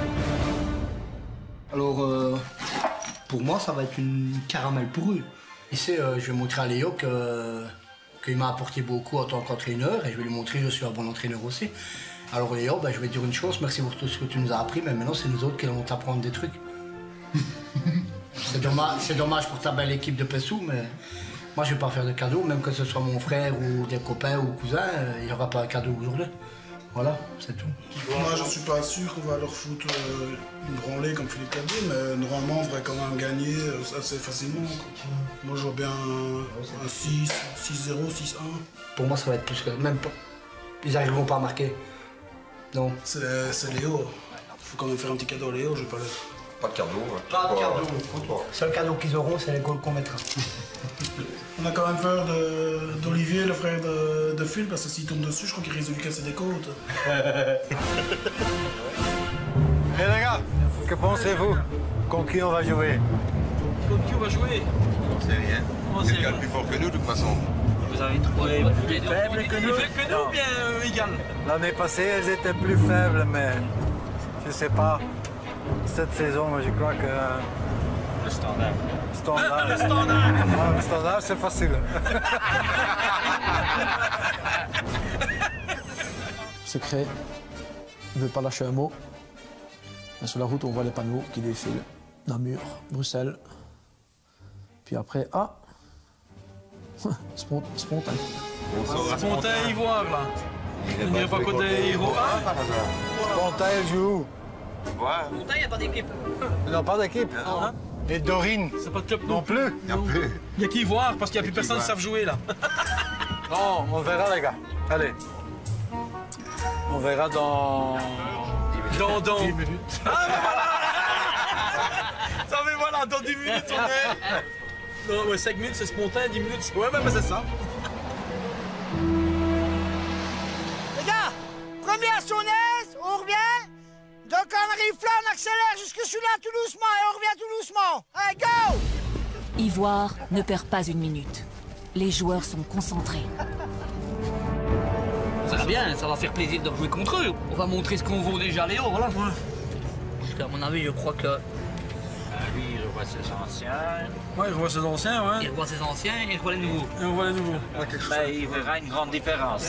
Alors, euh, pour moi, ça va être une caramel pour eux. Ici, euh, je vais montrer à Léo que, euh, qu'il m'a apporté beaucoup en tant qu'entraîneur et je vais lui montrer que je suis un bon entraîneur aussi. Alors Léo, ben, je vais te dire une chose, merci pour tout ce que tu nous as appris, mais maintenant c'est nous autres qui allons t'apprendre des trucs. C'est dommage, c'est dommage pour ta belle équipe de Pessou, mais moi je vais pas faire de cadeaux, même que ce soit mon frère ou des copains ou cousins, il n'y aura pas de cadeau aujourd'hui. Voilà, c'est tout. Moi je suis pas sûr qu'on va leur foutre euh, une branlée comme Philippe l'a dit, mais normalement on devrait quand même gagner euh, assez facilement. Quoi. Moi je vois bien un, un six, six zéro, six un. Pour moi ça va être plus que... Même pas... Ils n'arriveront pas à marquer. Non. C'est Léo. Il faut quand même faire un petit cadeau à Léo, je vais pas le... Pas de cadeau. Hein. Pas de cadeau. Le seul cadeau qu'ils auront, c'est les goals qu'on mettra. On a quand même peur de- d'Olivier, le frère de, de Phil, parce que s'il tombe dessus, je crois qu'il risque de lui casser des côtes. Eh les gars, que pensez-vous? Contre qui on va jouer? Contre qui on va jouer? On sait rien. Quelqu'un de plus fort que nous, de toute façon. Vous avez trouvé plus faible que nous? Plus faible que nous ou bien euh, égal? L'année passée, elles étaient plus faibles, mais je sais pas. Cette saison, moi, je crois que... Le standard. Standard. Le standard. Ah, le standard, c'est facile. Secret, il ne veut pas lâcher un mot. Mais sur la route, on voit les panneaux qui défilent. Namur, Bruxelles. Puis après, ah Spont- Spontané. Spontané Ivoire, là. On n'irait pas côté Ivoire. Spontané, elle joue où? Voilà. Pourtant, il n'y a pas d'équipe. Ils n'ont pas d'équipe. Et Dorine? C'est pas de club non plus. Non plus. Il n'y a qu'Ivoire parce qu'il n'y a plus personne qui savent jouer, là. Non, on verra, les gars. Allez. On verra dans... Dans, dans. dix minutes. Ah, mais voilà. Ça, mais voilà, dans dix minutes, on est... Non, ouais, cinq minutes, c'est spontané, dix minutes, c'est... Ouais, bah, bah, c'est ça. Les gars, première sonneuse, on revient. Donc on arrive là, on accélère jusque celui-là tout doucement et on revient tout doucement. Allez, go! Ivoire ne perd pas une minute. Les joueurs sont concentrés. Ça va bien, ça va faire plaisir de jouer contre eux. On va montrer ce qu'on vaut déjà, Léo, voilà. Ouais. Parce qu'à mon avis, je crois que... Lui, il revoit ses anciens. Ouais, il revoit ses anciens, ouais. Il revoit ses anciens et il revoit les nouveaux. Et on voit les nouveaux. Ben, il verra une grande différence.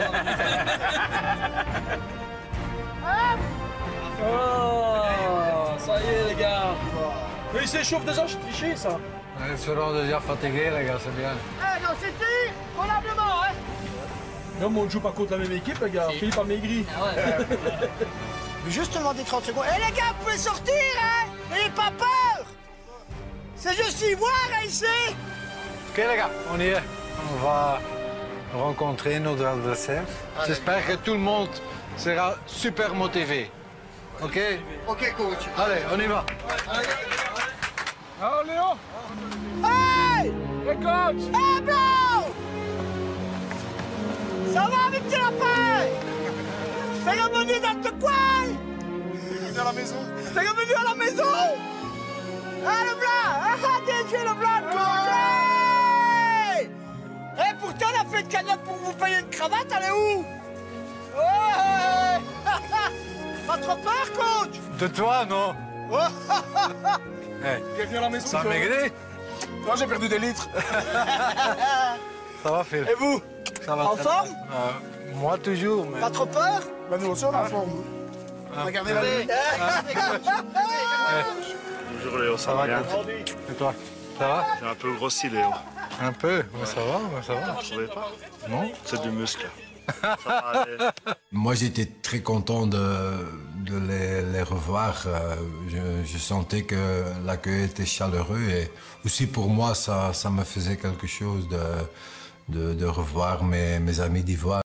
Oh, ça y est, les gars. Mais il s'échauffe déjà, je triché, ça. Ils seront déjà fatigués, les gars, c'est bien. Eh, non, c'est tire, probablement, hein. Non, mais on ne joue pas contre la même équipe, les gars. Philippe a maigri. Ah ouais. Juste demander trente secondes. Eh, les gars, vous pouvez sortir, hein. N'ayez pas peur. C'est juste Ivoire, hein, ici. Ok, les gars, on y est. On va rencontrer notre adversaire. J'espère que tout le monde sera super motivé. Ok? Ok, coach. Allez, on y va. Ah, Léo. Hey! Hey, coach. Hey, blanc! Ça va, mes petits lapins? C'est revenu dans ton coin? Bienvenue à la maison. C'est revenu à la maison? Ah, le blanc! Ah, D J, le blanc, le coach! Hey! Et pourtant, on a fait une cagnotte pour vous payer une cravate, elle est où? Ouais! Pas trop peur, coach? De toi, non? Hey, Bienvenue à la maison. ça a maigri? Moi, j'ai perdu des litres. Ça va, Phil? Et vous? Ça va En très forme? bien. Euh, moi, toujours, mais... Pas trop peur? Bah, nous aussi, on est en forme. Regardez la vie. Bonjour Léo, ça, Ça va va, bien? coach? Et toi? Ça va? J'ai un peu grossi Léo. Un peu, mais ça va, mais ça va. Vous trouvez pas? Non? C'est du muscle. Ça va aller. Moi, j'étais très content de, de les, les revoir. Euh, Je, je sentais que l'accueil était chaleureux et aussi pour moi, ça, ça me faisait quelque chose de, de, de revoir mes, mes amis d'Ivoire.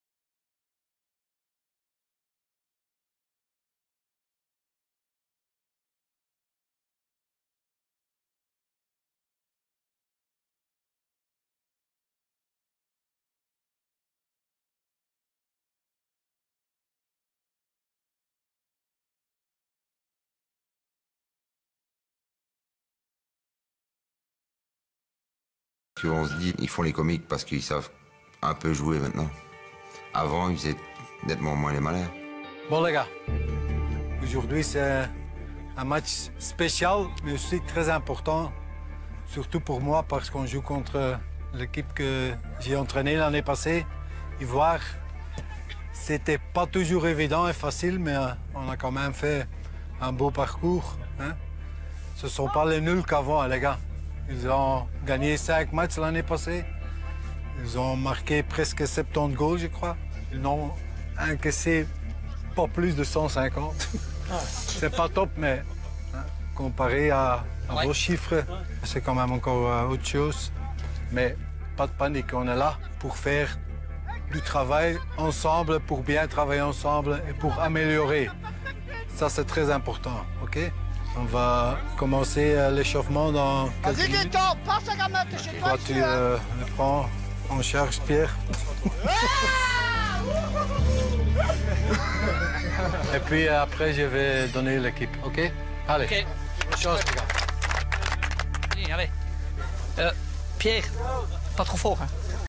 On se dit, ils font les comiques parce qu'ils savent un peu jouer maintenant. Avant, ils faisaient nettement moins les malins. Bon, les gars, aujourd'hui, c'est un match spécial, mais aussi très important, surtout pour moi, parce qu'on joue contre l'équipe que j'ai entraînée l'année passée, Ivoire. C'était pas toujours évident et facile, mais on a quand même fait un beau parcours. Hein? Ce ne sont pas les nuls qu'avant, les gars. Ils ont gagné cinq matchs l'année passée. Ils ont marqué presque soixante-dix goals, je crois. Ils n'ont encaissé pas plus de cent cinquante. C'est pas top, mais hein, comparé à, à Ouais. vos chiffres, c'est quand même encore euh, autre chose. Mais pas de panique, on est là pour faire du travail ensemble, pour bien travailler ensemble et pour améliorer. Ça, c'est très important, OK? On va commencer euh, l'échauffement dans quelques Vas-y, minutes. Gaëtan, passe la gamette, chez toi. Toi, tu euh, le prends en charge, Pierre. Et puis après, je vais donner l'équipe, ok? Allez. Ok. Bonne chance, les gars. Allez, allez. Euh, Pierre, pas trop fort, hein.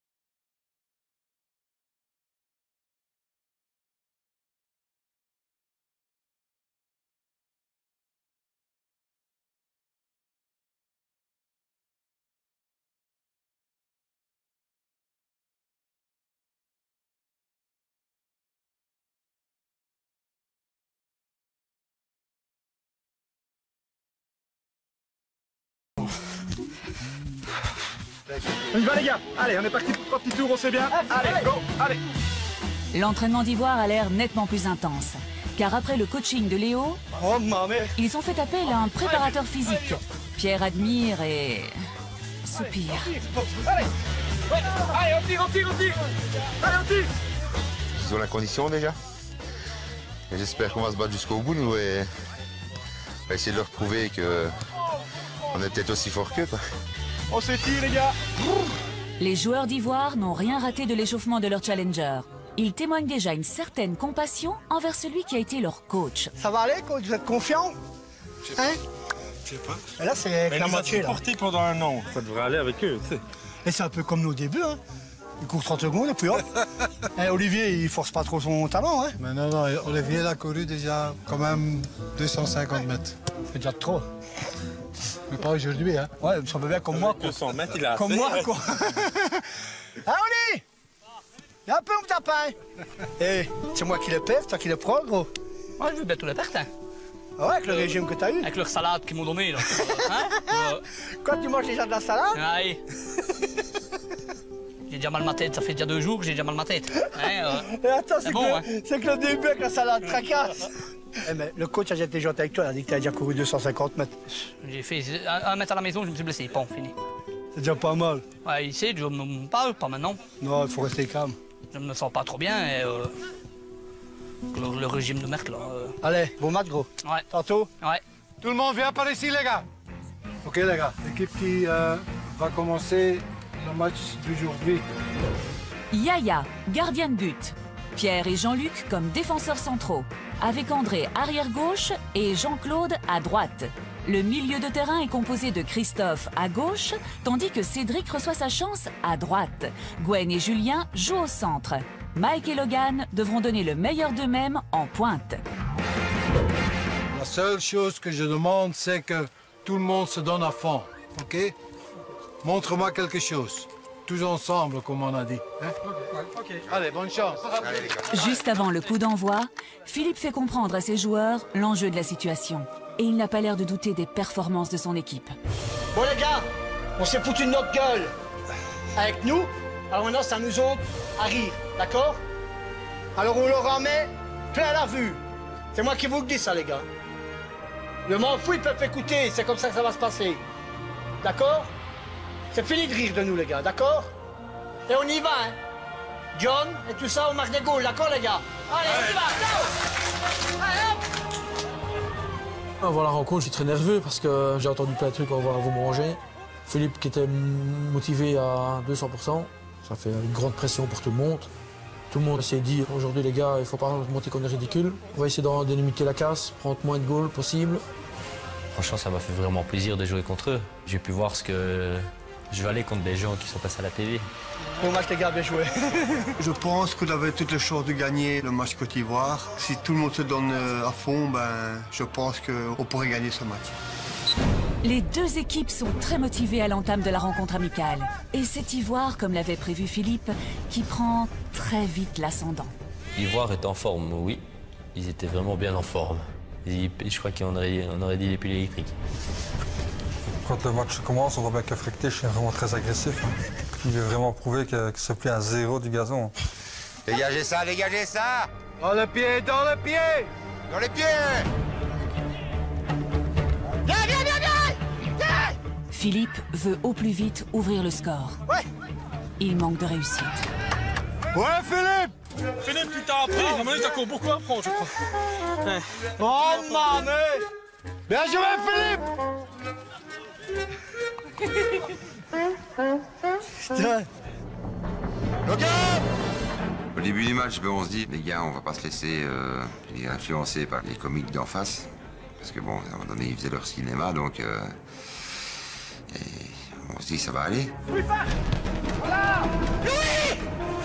On y va les gars, allez on est parti pour trois petits tours, on sait bien. Allez, go, allez. L'entraînement d'Ivoire a l'air nettement plus intense. Car après le coaching de Léo, oh, ma mère. ils ont fait appel à un préparateur physique. Pierre admire et soupire. Allez, ouais. Allez, on tire, on tire, on tire. Allez, on tire. Ils ont la condition déjà. Et j'espère qu'on va se battre jusqu'au bout, nous, et on va essayer de leur prouver que on est peut-être aussi fort qu'eux, quoi. On se tire les gars. Les joueurs d'Ivoire n'ont rien raté de l'échauffement de leur challenger. Ils témoignent déjà une certaine compassion envers celui qui a été leur coach. Ça va aller, coach? Vous êtes confiant? Hein? Je sais pas. Et là, c'est Mais la ils nous ont moitié, là. supportés pendant un an. Ça devrait aller avec eux, tu sais. Et c'est un peu comme nos débuts, hein. Il court trente secondes et puis hop. Eh, Olivier, il force pas trop son talent, hein. Mais non, non, Olivier il a couru déjà quand même deux cent cinquante mètres. C'est déjà trop. Mais pas aujourd'hui, hein. Ouais, ça peut bien comme moi, quoi. deux cents mètres, il a Comme assez, moi, ouais. quoi. Ah, Oli! Y'a un peu où tapin. Eh, c'est moi qui le perds, toi qui le prends, gros. Ouais, je veux bien tout le perdre, hein. Ah ouais, avec le régime que t'as eu. Avec leur salade qu'ils m'ont donné, là. Hein? Euh, Quand tu manges déjà de la salade? Aïe. J'ai déjà mal ma tête, ça fait déjà deux jours que j'ai déjà mal ma tête. Hein, euh, Et attends, c'est c'est que, bon, le- hein. c'est que le début avec la salade tracasse. Eh, mais le coach a déjà été gentil avec toi, il a dit que t'as déjà couru deux cent cinquante mètres. J'ai fait un, un mètre à la maison, je me suis blessé. Bon, fini. C'est déjà pas mal. Ouais, il sait, je me parle, pas maintenant. Non, il faut rester calme. Je me sens pas trop bien et euh, le, le régime de merde, là. euh, Allez, bon match, gros. Ouais. Tantôt. Ouais. Tout le monde vient par ici, les gars. Ok, les gars. L'équipe qui euh, va commencer le match d'aujourd'hui. Yaya, gardien de but. Pierre et Jean-Luc comme défenseurs centraux. Avec André arrière-gauche et Jean-Claude à droite. Le milieu de terrain est composé de Christophe à gauche, tandis que Cédric reçoit sa chance à droite. Gwen et Julien jouent au centre. Mike et Logan devront donner le meilleur d'eux-mêmes en pointe. La seule chose que je demande, c'est que tout le monde se donne à fond, ok? Montre-moi quelque chose. Tous ensemble, comme on a dit. Hein? Allez, bonne chance. Juste avant le coup d'envoi, Philippe fait comprendre à ses joueurs l'enjeu de la situation. Et il n'a pas l'air de douter des performances de son équipe. Bon, les gars, on s'est foutu de notre gueule avec nous. Alors maintenant, c'est à nous autres à rire, d'accord? Alors on leur en met plein la vue. C'est moi qui vous le dis, ça, les gars. Le m'en fous, ils peuvent écouter, c'est comme ça que ça va se passer. D'accord? C'est fini de rire de nous, les gars, d'accord? Et on y va, hein? John et tout ça, on marque des goals, d'accord, les gars? Allez, on y va, ciao! Allez, hop! Avant la rencontre, je suis très nerveux parce que j'ai entendu plein de trucs, on va vous manger. Philippe qui était motivé à deux cents pour cent, ça fait une grande pression pour tout le monde. Tout le monde s'est dit, aujourd'hui les gars, il ne faut pas monter comme des ridicules. On va essayer d'en délimiter la casse, prendre moins de goals possible. Franchement, ça m'a fait vraiment plaisir de jouer contre eux. J'ai pu voir ce que je valais contre des gens qui sont passés à la T V. Bon match, les gars, bien joué. Je pense qu'on avait toutes les chances de gagner le match Côte d'Ivoire. Si tout le monde se donne euh, à fond, ben, je pense qu'on pourrait gagner ce match. Les deux équipes sont très motivées à l'entame de la rencontre amicale. Et c'est Ivoire, comme l'avait prévu Philippe, qui prend très vite l'ascendant. Ivoire est en forme, oui. Ils étaient vraiment bien en forme. Et je crois qu'on aurait, on aurait dit les piles électriques. Quand le match commence, on voit bien qu'Afrique est vraiment très agressif. Hein. Il veut vraiment prouver que, que c'est plus un zéro du gazon. Dégagez ça, dégagez ça! Dans le pied, dans le pied! Dans les pieds! Viens, viens, viens, viens! Viens! Philippe veut au plus vite ouvrir le score. Ouais! Il manque de réussite. Ouais, Philippe! Philippe, tu t'as appris. À mon avis, t'as encore beaucoup à apprendre, je crois. Oh, maman! Bien joué, Philippe. Putain. Au début du match, ben, on se dit, les gars, on va pas se laisser euh, influencer par les comiques d'en face. Parce que bon, à un moment donné, ils faisaient leur cinéma, donc... Euh, et on se dit, ça va aller. Voilà. Louis.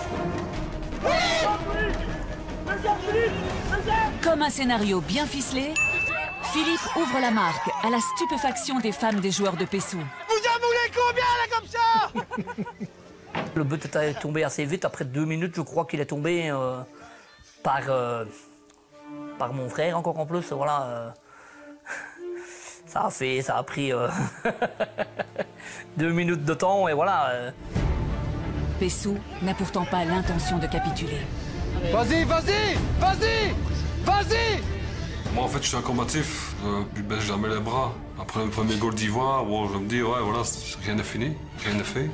Comme un scénario bien ficelé, Philippe ouvre la marque à la stupéfaction des femmes des joueurs de Pessou. Vous en voulez combien, là, comme ça? Le but est tombé assez vite. Après deux minutes, je crois qu'il est tombé euh, par, euh, par mon frère, encore en plus. Voilà. Euh, ça a fait, ça a pris euh, deux minutes de temps et voilà. Euh. Pessou n'a pourtant pas l'intention de capituler. Vas-y, vas-y, vas-y, vas-y. Moi, en fait, je suis un combatif. Euh, je baisse jamais les bras. Après le premier goal d'Ivoire, bon, je me dis, ouais, voilà, rien n'est fini, rien n'est fait.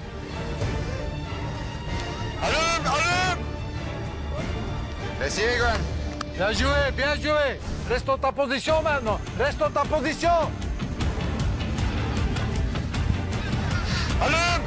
Allume, allume. Merci, Egon. Bien joué, bien joué. Reste dans ta position maintenant. Reste dans ta position. Allume.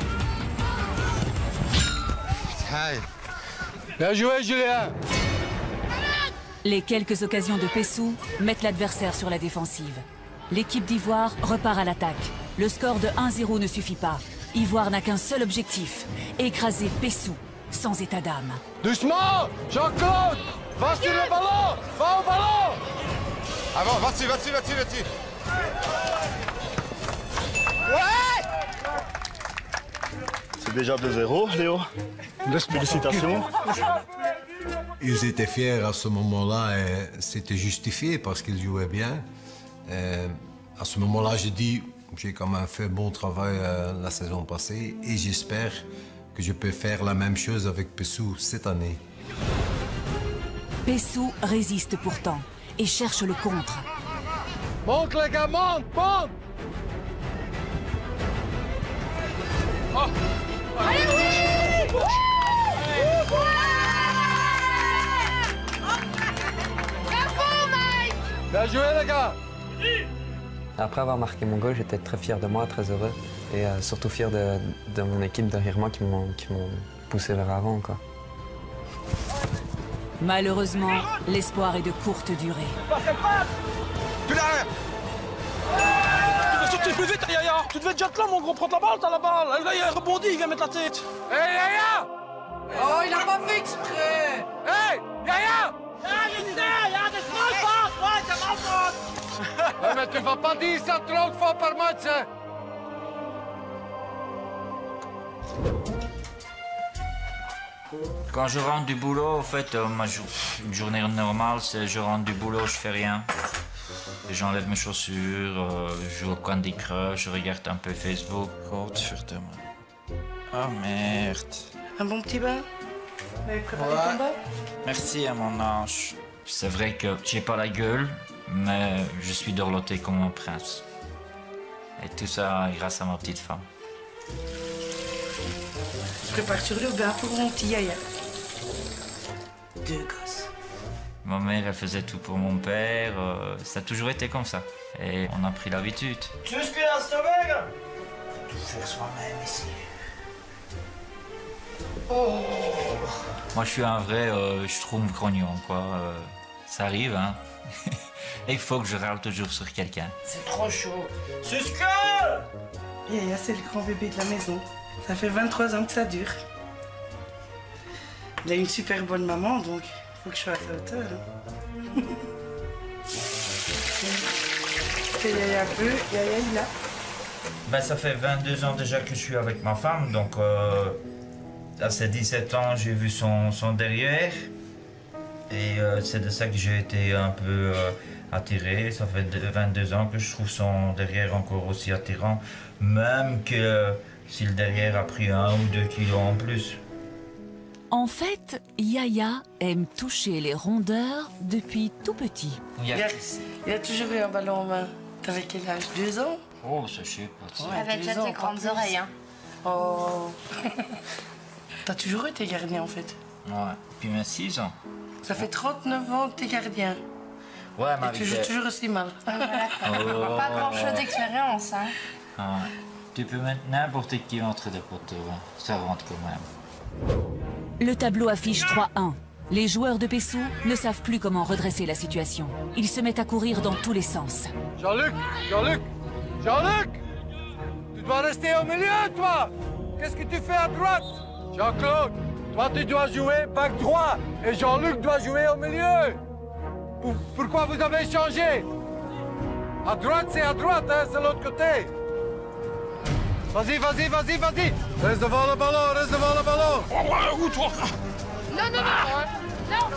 Aïe. Bien joué, Julien. Les quelques occasions de Pessou mettent l'adversaire sur la défensive. L'équipe d'Ivoire repart à l'attaque. Le score de un zéro ne suffit pas. Ivoire n'a qu'un seul objectif, écraser Pessou, sans état d'âme. Doucement, Jean-Claude. Va sur le ballon. Va au ballon. Avant, va dessus, va dessus, va dessus, va dessus. Ouais. C'est déjà deux zéro, Léo. Félicitations. Ils étaient fiers à ce moment-là et c'était justifié parce qu'ils jouaient bien. Et à ce moment-là, j'ai dit, j'ai quand même fait bon travail euh, la saison passée et j'espère que je peux faire la même chose avec Pessou cette année. Pessou résiste pourtant et cherche le contre. Monte les gars, monte, monte. Oh. Allez, oui. Bien joué, les gars. Après avoir marqué mon goal, j'étais très fier de moi, très heureux. Et euh, surtout fier de, de mon équipe derrière moi qui m'ont poussé vers l'avant, quoi. Malheureusement, l'espoir est de courte durée. Tu l'as. Tu vas sortir plus vite, Yaya. Tu devais déjà être là, mon gros. Prends la balle, t'as la balle. Là, il a rebondi, il vient mettre la tête. Hé, hey, Yaya. Oh, il a pas fait exprès. Hé, hey, Yaya. Ja, je sais, ja, dat is mijn fout. Ouais, c'est ma faute. Ouais, mais tu vas pas dire ça trente fois par match, hein. Quand je rentre du boulot, en fait, euh, ma jour... une journée normale, c'est je rentre du boulot, je fais rien. J'enlève mes chaussures, euh, je joue au Candy Crush, je regarde un peu Facebook. Godverdomme. Oh merde. Un bon petit bain? Vous avez préparé Ouais. ton bain? Merci à mon âge. C'est vrai que j'ai pas la gueule, mais je suis dorloté comme un prince. Et tout ça grâce à ma petite femme. Je prépare sur le bain pour mon petit Yaya. Deux gosses. Ma mère, elle faisait tout pour mon père. euh, ça a toujours été comme ça. Et on a pris l'habitude. Tu veux ce qu'il y a à cette mère? Tout faire soi-même ici. Oh. Moi, je suis un vrai euh, schtroumpf grognon, quoi. Euh, ça arrive, hein. Et il faut que je râle toujours sur quelqu'un. C'est trop chaud. Susque! Yaya, c'est le grand bébé de la maison. Ça fait vingt-trois ans que ça dure. Il a une super bonne maman, donc il faut que je sois à sa hauteur. Hein. Que Yaya veut, Yaya il a. Ben, ça fait vingt-deux ans déjà que je suis avec ma femme, donc euh, à ses dix-sept ans, j'ai vu son, son derrière. Et euh, c'est de ça que j'ai été un peu euh, attiré. Ça fait vingt-deux ans que je trouve son derrière encore aussi attirant, même que si le derrière a pris un ou deux kilos en plus. En fait, Yaya aime toucher les rondeurs depuis tout petit. Il a, il a toujours eu un ballon en main. T'avais quel âge? Deux ans? Oh, ça je sais pas. Ouais, Avec deux déjà ans, tes encore grandes plus. oreilles, hein. Oh. T'as toujours été gardien en fait? Ouais, puis mes six ans. Ça fait trente-neuf ans que t'es gardien. Ouais, mais Et tu joues toujours aussi mal. Oh. Pas grand-chose d'expérience, hein. Ah ouais. Tu peux mettre n'importe qui entre des poteaux, hein. Ça rentre quand même. Le tableau affiche trois un. Les joueurs de Pessou ne savent plus comment redresser la situation. Ils se mettent à courir dans tous les sens. Jean-Luc, Jean-Luc, Jean-Luc, tu dois rester au milieu, toi. Qu'est-ce que tu fais à droite? Jean-Claude, toi tu dois jouer back droit et Jean-Luc doit jouer au milieu. Pour- Pourquoi vous avez changé? À droite, c'est à droite, hein, c'est l'autre côté. Vas-y, vas-y, vas-y, vas-y. Reste devant le ballon, reste devant le ballon. Oh, ouais, où toi? Non, non, non, non.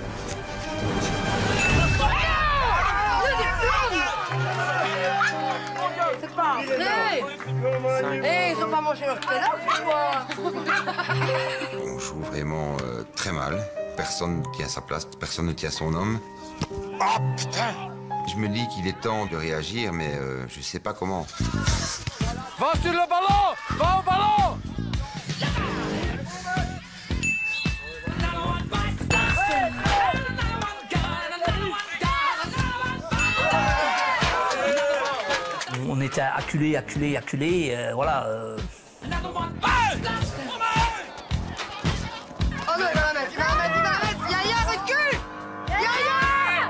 C'est pas vrai. Eh, ils ont pas mangé leur canard, toi. On joue vraiment euh, très mal. Personne ne tient sa place, personne ne tient son homme. Oh putain! Je me dis qu'il est temps de réagir, mais euh, je sais pas comment. Va sur le ballon! Va au ballon! On était acculés, acculés, acculés, euh, voilà. euh. Oh non, il va la mettre, il va la mettre, il va la mettre. Yaya, recule. Yaya.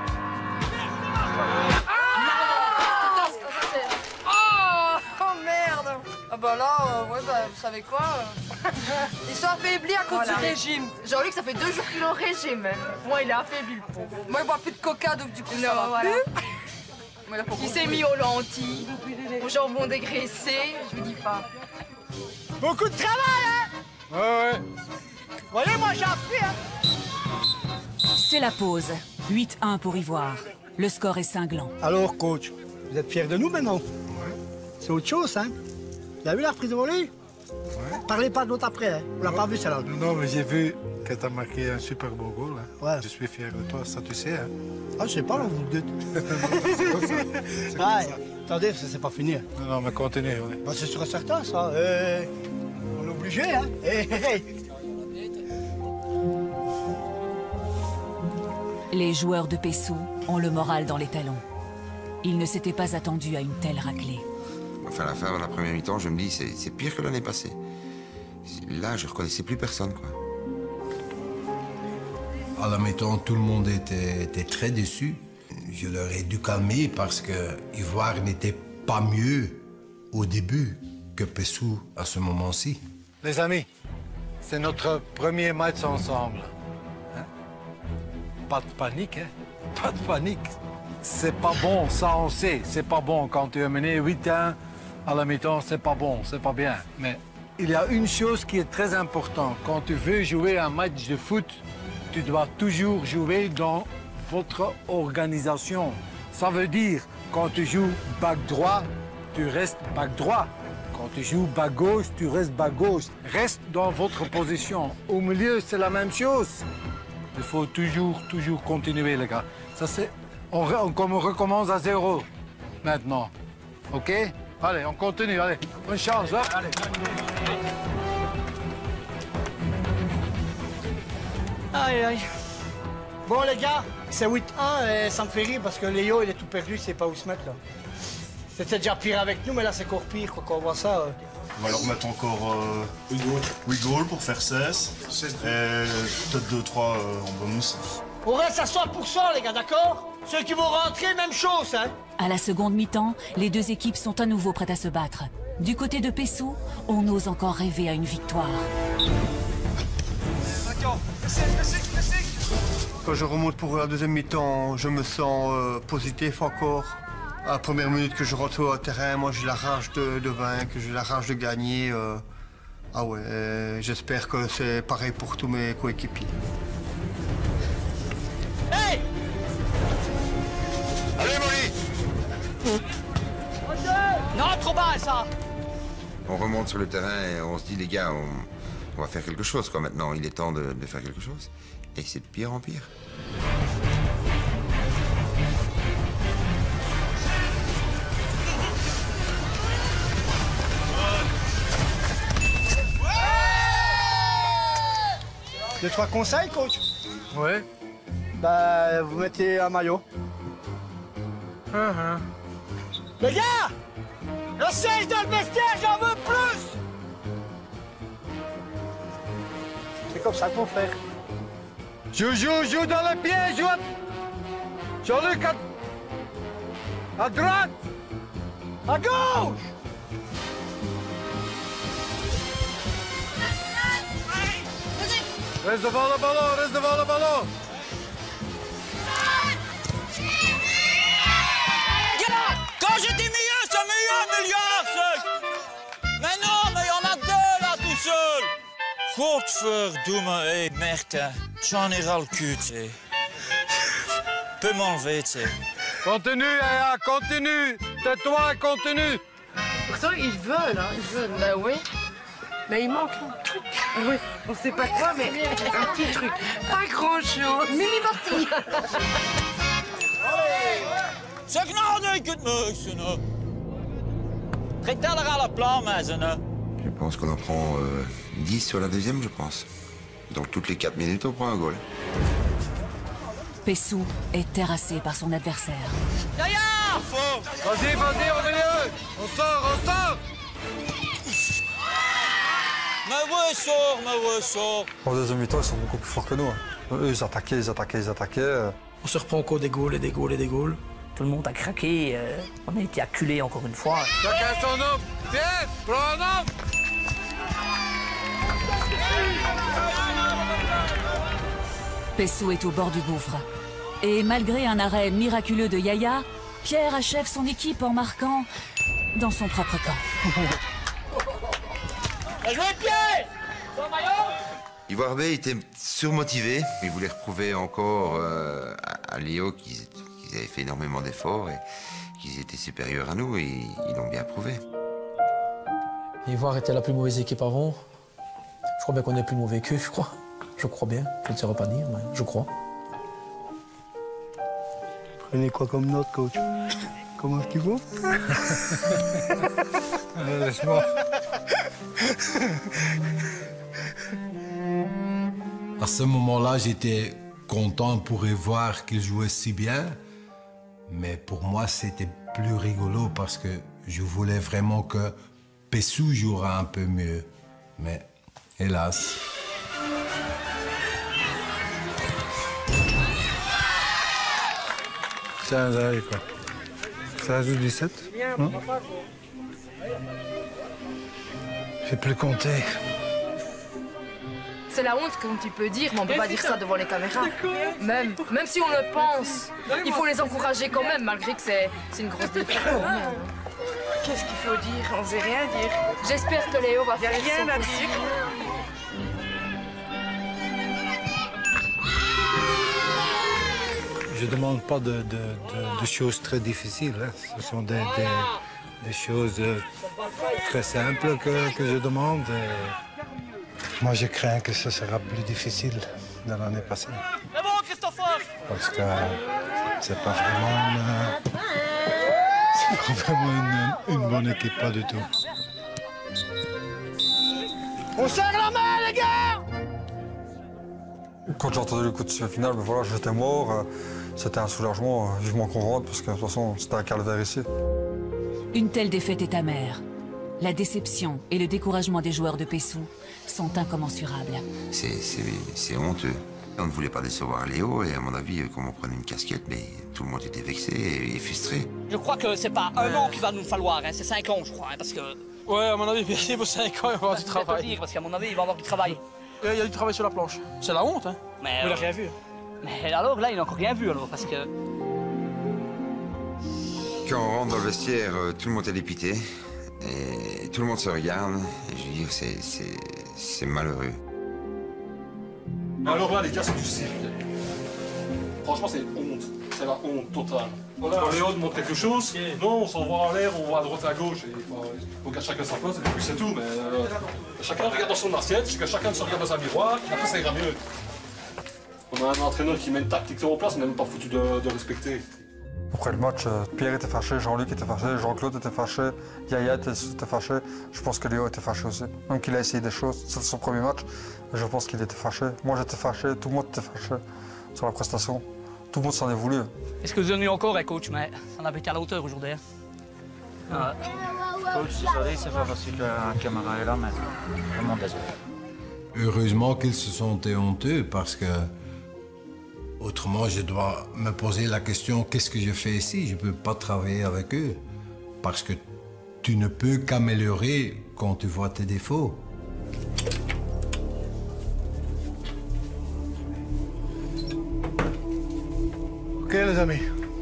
Ah oh, oh merde. Ah bah là, euh, ouais, bah vous savez quoi euh, ils sont affaiblis à cause Voilà. du régime. Jean-Luc, ça fait deux jours qu'il est au régime. Moi, il est affaibli, le pauvre. Moi, il boit plus de coca, donc du coup, ça va voilà. plus. Il s'est mis aux lentilles, au jambon dégraissé, je vous dis pas. Beaucoup de travail, hein? Ouais, ouais. Voyez, moi, j'ai appris, hein? C'est la pause. huit un pour Ivoire. Le score est cinglant. Alors, coach, vous êtes fiers de nous maintenant? C'est autre chose, hein? Vous avez vu la reprise de volée? Parlez pas de l'autre après, hein? On l'a pas vu, celle-là. Non, mais j'ai vu que tu as marqué un super beau goal. Hein. Ouais. Je suis fier de toi, ça tu sais. Hein. Ah, je sais pas, là, vous deux. C'est comme ça. C'est comme Ouais, ça. attendez, ça c'est pas fini. Non, non, mais continue. Ouais. Bah, c'est sûr et certain, ça. Eh, on est obligé, hein? Eh, eh, eh. Les joueurs de Pessou ont le moral dans les talons. Ils ne s'étaient pas attendus à une telle raclée. Enfin, à la fin de la première mi-temps, je me dis, c'est c'est pire que l'année passée. Là, je reconnaissais plus personne, quoi. À la mi-temps, tout le monde était, était très déçu. Je leur ai dû calmer parce que Ivoire n'était pas mieux au début que Pessou à ce moment-ci. Les amis, c'est notre premier match ensemble. Hein? Pas de panique, hein? Pas de panique. C'est pas bon, ça on sait. C'est pas bon quand tu es mené huit un à la mi-temps, c'est pas bon, c'est pas bien. Mais il y a une chose qui est très importante. Quand tu veux jouer un match de foot, tu dois toujours jouer dans votre organisation. Ça veut dire, quand tu joues back droit, tu restes back droit. Quand tu joues back gauche, tu restes back gauche. Reste dans votre position. Au milieu, c'est la même chose. Il faut toujours, toujours continuer, les gars. Ça, c'est... On, re- on, on recommence à zéro, maintenant. OK? Allez, on continue, allez. On change, hein? Allez. Aïe, aïe. Bon, les gars, c'est huit un et ça me fait rire parce que Léo, il est tout perdu, il sait pas où se mettre, là. C'était déjà pire avec nous, mais là, c'est encore pire, quoi, quand on voit ça. euh. On va leur mettre encore euh, huit goals pour faire seize. Et peut-être deux trois euh, en bonus. On reste à cent pour cent, les gars, d'accord? Ceux qui vont rentrer, même chose, hein? À la seconde mi-temps, les deux équipes sont à nouveau prêtes à se battre. Du côté de Pessou, on ose encore rêver à une victoire. Quand je remonte pour la deuxième mi-temps, je me sens euh, positif encore. À la première minute que je rentre au terrain, moi j'ai la rage de, de vaincre, j'ai la rage de gagner. euh. Ah ouais, euh, j'espère que c'est pareil pour tous mes coéquipiers. Hey! Allez, Molly! Non, trop bas, ça! On remonte sur le terrain et on se dit, les gars, on, on va faire quelque chose, quoi, maintenant. Il est temps de, de faire quelque chose. Et c'est de pire en pire. Deux, trois conseils, coach? Ouais. Bah, vous mettez un maillot. Uh-huh. Les gars, le siège dans le vestiaire, j'en veux plus. C'est comme ça qu'on fait. Joue, joue, joue dans le pied, joue. Jean-Luc, à... à droite. À gauche. Reste devant le ballon, reste devant le ballon. Quand je dis milieu, c'est milieu, milliard, Mais non, mais il y en a deux, là, tout seul. Godverdomme, hé, merde, hein. J'en ai ras le cul, tu sais. Peux m'enlever, tu sais. Continue, Aya, continue. Tais-toi, continue. Pourtant, ils veulent, hein, ils veulent. Bah oui. Mais il manque un truc. Oui, on sait pas quoi, mais un petit truc. Pas grand-chose. Mimi Marty. Zeg nou dat ik het meug, zonne. Trek daar à la plan, mais zonne. Je pense qu'on en prend euh, dix sur la deuxième, je pense. Donc toutes les quatre minutes, on prend un goal. Pessou est terrassé par son adversaire. Yaya! Vas-y, vas-y, au milieu. On sort, on sort. Mais ouais, sort, mais ouais, sort. En deuxième mi-temps, ils sont beaucoup plus forts que nous. Hein. Eux, ils attaquaient, ils attaquaient, ils attaquaient. On se reprend encore des goals et des goals et des goals. Tout le monde a craqué, euh, on a été acculés encore une fois. Chacun son homme. Tiens, prends un homme. Pessou est au bord du gouffre. Et malgré un arrêt miraculeux de Yaya, Pierre achève son équipe en marquant dans son propre camp. Bien joué, Pierre! Ton maillot? Ivoire Bay était surmotivé. Il voulait reprouver encore euh, à, à Léo qu'ils qu'ils avaient fait énormément d'efforts et qu'ils étaient supérieurs à nous, et ils l'ont bien prouvé. Ivoire était la plus mauvaise équipe avant. Je crois bien qu'on est plus mauvais qu'eux, je crois. Je crois bien. Je ne saurais pas dire, mais je crois. Prenez quoi comme note, coach? Comment est-ce qu'il faut? Laisse-moi. À ce moment-là, j'étais content pour y voir qu'il jouait si bien. Mais pour moi, c'était plus rigolo parce que je voulais vraiment que Pessou jouera un peu mieux. Mais hélas. seize ans, quoi. seize ou dix-sept? Hein? J'ai plus compté. C'est la honte, comme tu peux dire, mais on peut pas dire ça devant les caméras. Même, même si on le pense, il faut les encourager quand même, malgré que c'est une grosse défaite. Qu'est-ce qu'il faut dire? On sait rien dire. J'espère que Léo va faire rien à dire. Je ne demande pas de, de, de, de choses très difficiles. Hein. Ce sont des, des, des choses très simples que, que je demande. Et moi, je crains que ce sera plus difficile de l'année passée. C'est bon, Christopher! Parce que c'est pas vraiment une, c'est pas vraiment une, une bonne équipe, pas du tout. On serre la main, les gars! Quand j'ai entendu le coup de sifflet final, ben voilà, j'étais mort. C'était un soulagement, vivement qu'on rentre, parce que de toute façon, c'était un calvaire ici. Une telle défaite est amère. La déception et le découragement des joueurs de Pessou sont incommensurables. C'est honteux. On ne voulait pas décevoir Léo, et à mon avis, comme on prenait une casquette, mais tout le monde était vexé et, et frustré. Je crois que c'est pas un an qu'il va nous falloir, hein, c'est cinq ans, je crois, hein, parce que... Ouais, à mon avis, merci pour cinq ans, il va y avoir du travail. Dire, parce qu'à mon avis, il va y avoir du travail. Il y a du travail sur la planche. C'est la honte, hein. Mais il euh... n'a rien vu. Mais alors, là, il n'a encore rien vu, alors, parce que... Quand on rentre dans le vestiaire, tout le monde est dépité. Et tout le monde se regarde. Et je veux dire, c'est malheureux. Alors là, les gars, c'est du cirque. Franchement, c'est honte. C'est la honte totale. Voilà, quand Léo demande quelque chose, non, on s'envoie en l'air, on va à droite à gauche. Il faut, faut qu'à chacun sa place, et puis c'est tout. Mais euh, chacun regarde dans son assiette, que chacun se regarde dans un miroir, et après ça ira mieux. On a un entraîneur qui met une tactique en place, on n'est même pas foutu de, de respecter. Après le match, Pierre était fâché, Jean-Luc était fâché, Jean-Claude était fâché, Yaya était, était fâché. Je pense que Léo était fâché aussi. Même qu'il a essayé des choses, c'était son premier match, je pense qu'il était fâché. Moi j'étais fâché, tout le monde était fâché sur la prestation. Tout le monde s'en est voulu. Est-ce que vous en avez encore un coach, mais ça n'a pas été à la hauteur aujourd'hui. Hein. Ouais. Coach, désolé, c'est pas facile qu'un camarade est là, mais vraiment désolé. Heureusement qu'ils se sentaient honteux parce que autrement je dois me poser la question qu'est-ce que je fais ici? Je ne peux pas travailler avec eux parce que tu ne peux qu'améliorer quand tu vois tes défauts. Ok les amis.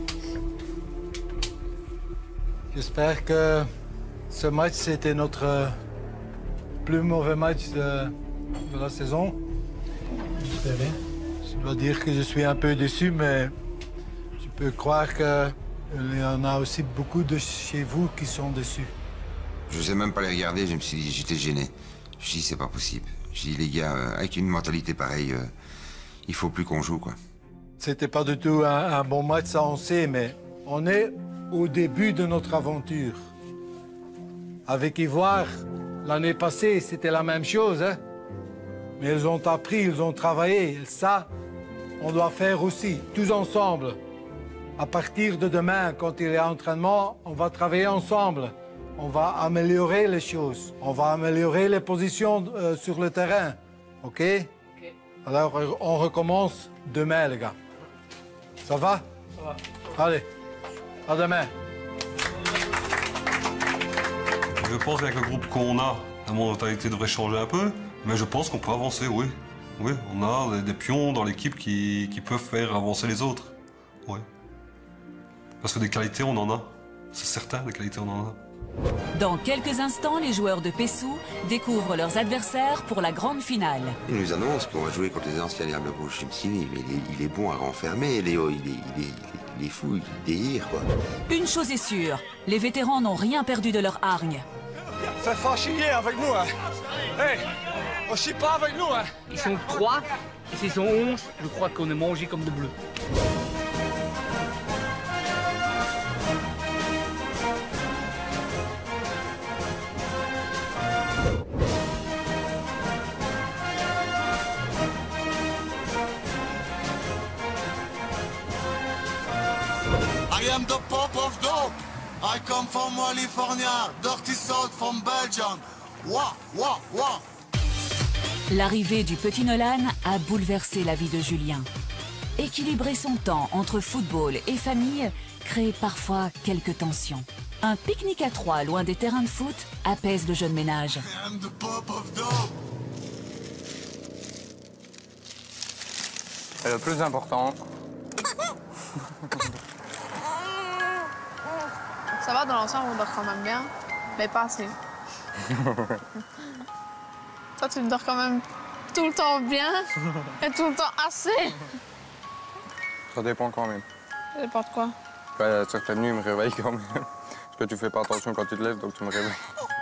J'espère que ce match c'était notre plus mauvais match de, de la saison. J'espère bien. Je dois dire que je suis un peu déçu, mais je peux croire qu'il y en a aussi beaucoup de chez vous qui sont déçus. Je ne sais même pas les regarder, je me suis dit, j'étais gêné. Je me suis dit, c'est pas possible. Je dis, les gars, euh, avec une mentalité pareille, euh, il faut plus qu'on joue, quoi. C'était pas du tout un, un bon match, ça on sait, mais on est au début de notre aventure. Avec Ivoire, l'année passée, c'était la même chose, hein? Mais ils ont appris, ils ont travaillé. Et ça, on doit faire aussi, tous ensemble. À partir de demain, quand il y a entraînement, on va travailler ensemble. On va améliorer les choses. On va améliorer les positions euh, sur le terrain. OK? OK. Alors, on recommence demain, les gars. Ça va? Ça va. Allez, à demain. Je pense qu'avec le groupe qu'on a, la mentalité devrait changer un peu, mais je pense qu'on peut avancer, oui. Oui, on a des, des pions dans l'équipe qui, qui peuvent faire avancer les autres. Oui. Parce que des qualités, on en a. C'est certain, des qualités, on en a. Dans quelques instants, les joueurs de Pessou découvrent leurs adversaires pour la grande finale. Il nous annonce qu'on va jouer contre les anciens Diables Rouges. Je me suis dit, mais il est, il est bon à renfermer, Léo, il est, il est, il est fou, il délire, quoi. Une chose est sûre, les vétérans n'ont rien perdu de leur hargne. Faites pas chier avec nous, hein. Hey, on chie pas avec nous, hein. Ils sont trois, et s'ils sont onze, je crois qu'on est mangé comme de bleu. I am the Pop of Dope. I come from California, dirty south from Belgium. Wah, wah, wah. L'arrivée du petit Nolan a bouleversé la vie de Julien. Équilibrer son temps entre football et famille crée parfois quelques tensions. Un pique-nique à trois loin des terrains de foot apaise le jeune ménage. I am the Pop of Dope. Et le plus important. Ça va, dans l'ensemble, on dort quand même bien, mais pas assez. Toi, tu dors quand même tout le temps bien et tout le temps assez. Ça dépend quand même. Ça dépend de quoi? Ouais, certaines nuits, je me réveille quand même. Parce que tu fais pas attention quand tu te lèves, donc tu me réveilles.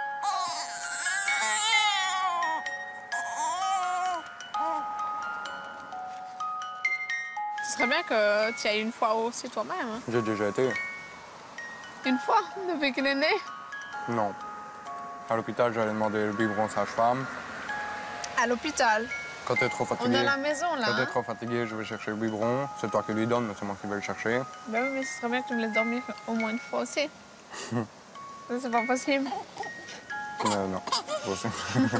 Ce serait bien que tu ailles une fois aussi toi-même. Hein? J'ai déjà été. Une fois, depuis qu'il est né? Non. À l'hôpital, j'allais demander le biberon à sage-femme. À l'hôpital? Quand t'es trop fatigué. On est à la maison, là. Quand t'es hein? trop fatigué, je vais chercher le biberon. C'est toi qui lui donnes, mais c'est moi qui vais le chercher. Ben oui, mais ce serait bien que tu me laisses dormir au moins une fois aussi. Ça, c'est pas possible. Euh, non, pas possible.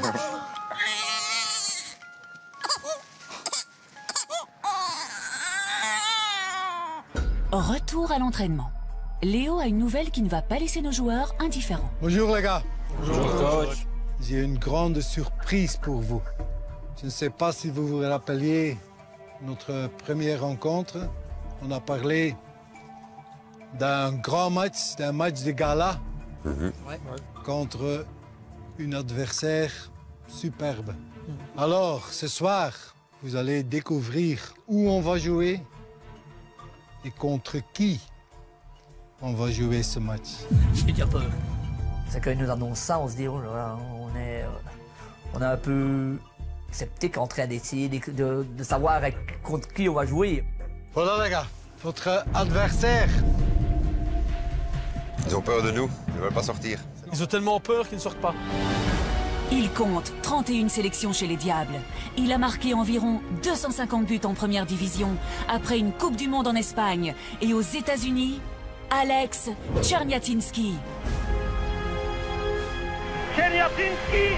Retour à l'entraînement. Léo a une nouvelle qui ne va pas laisser nos joueurs indifférents. Bonjour les gars. Bonjour coach. J'ai une grande surprise pour vous. Je ne sais pas si vous vous rappeliez notre première rencontre. On a parlé d'un grand match, d'un match de gala Mm-hmm. ouais. contre une adversaire superbe. Alors, ce soir, vous allez découvrir où on va jouer et contre qui on va jouer ce match. J'ai déjà peur. C'est quand ils nous annoncent ça, on se dit, oh là là, on est, on est un peu sceptique en train d'essayer de, de, de savoir avec, contre qui on va jouer. Voilà les gars, votre adversaire. Ils ont peur de nous, ils ne veulent pas sortir. Ils ont tellement peur qu'ils ne sortent pas. Il compte trente et une sélections chez les Diables. Il a marqué environ deux cent cinquante buts en première division, après une Coupe du Monde en Espagne. Et aux États-Unis, Alex Czerniatinski. Czerniatinski!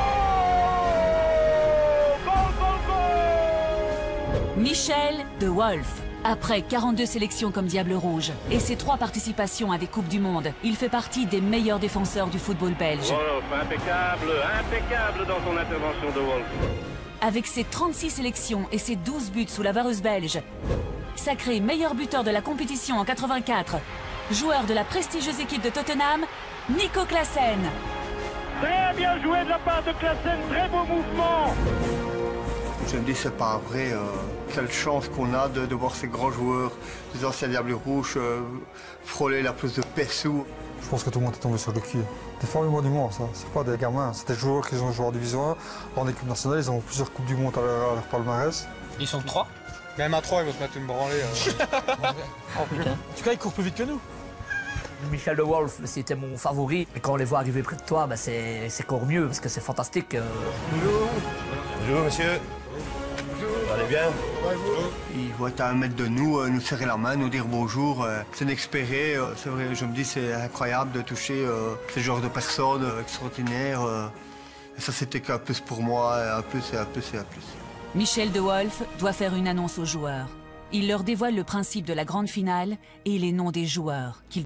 Michel De Wolf. Après quarante-deux sélections comme Diable Rouge et ses trois participations à des Coupes du Monde, il fait partie des meilleurs défenseurs du football belge. Wolf, impeccable, impeccable dans son intervention de Wolf. Avec ses trente-six sélections et ses douze buts sous la vareuse belge, sacré meilleur buteur de la compétition en quatre-vingt-quatre, joueur de la prestigieuse équipe de Tottenham, Nico Claesen. Très bien joué de la part de Claesen, très beau mouvement. Je me dis, c'est pas vrai. Euh, quelle chance qu'on a de, de voir ces grands joueurs, les anciens Diables Rouges, euh, frôler la plus de Pessou. Je pense que tout le monde est tombé sur le cul. Des formidables du monde, ça. C'est pas des gamins. C'est des joueurs qui ont joué en division un, en équipe nationale. Ils ont plusieurs Coupes du Monde à leur, à leur palmarès. Ils sont trois. Même à trois, ils vont se mettre une branlée. Euh... oh, putain. En tout cas, ils courent plus vite que nous. Michel De Wolf, c'était mon favori. Et quand on les voit arriver près de toi, bah, c'est encore mieux parce que c'est fantastique. Euh... Bonjour. Bonjour, monsieur. Vous allez bien? Ils vont être à un mètre de nous, euh, nous serrer la main, nous dire bonjour. Euh, c'est inespéré, euh, c'est vrai, je me dis c'est incroyable de toucher euh, ce genre de personnes euh, extraordinaires. Euh, et ça c'était qu'un plus pour moi, un plus et un plus et un plus. Michel De Wolf doit faire une annonce aux joueurs. Il leur dévoile le principe de la grande finale et les noms des joueurs qu'il...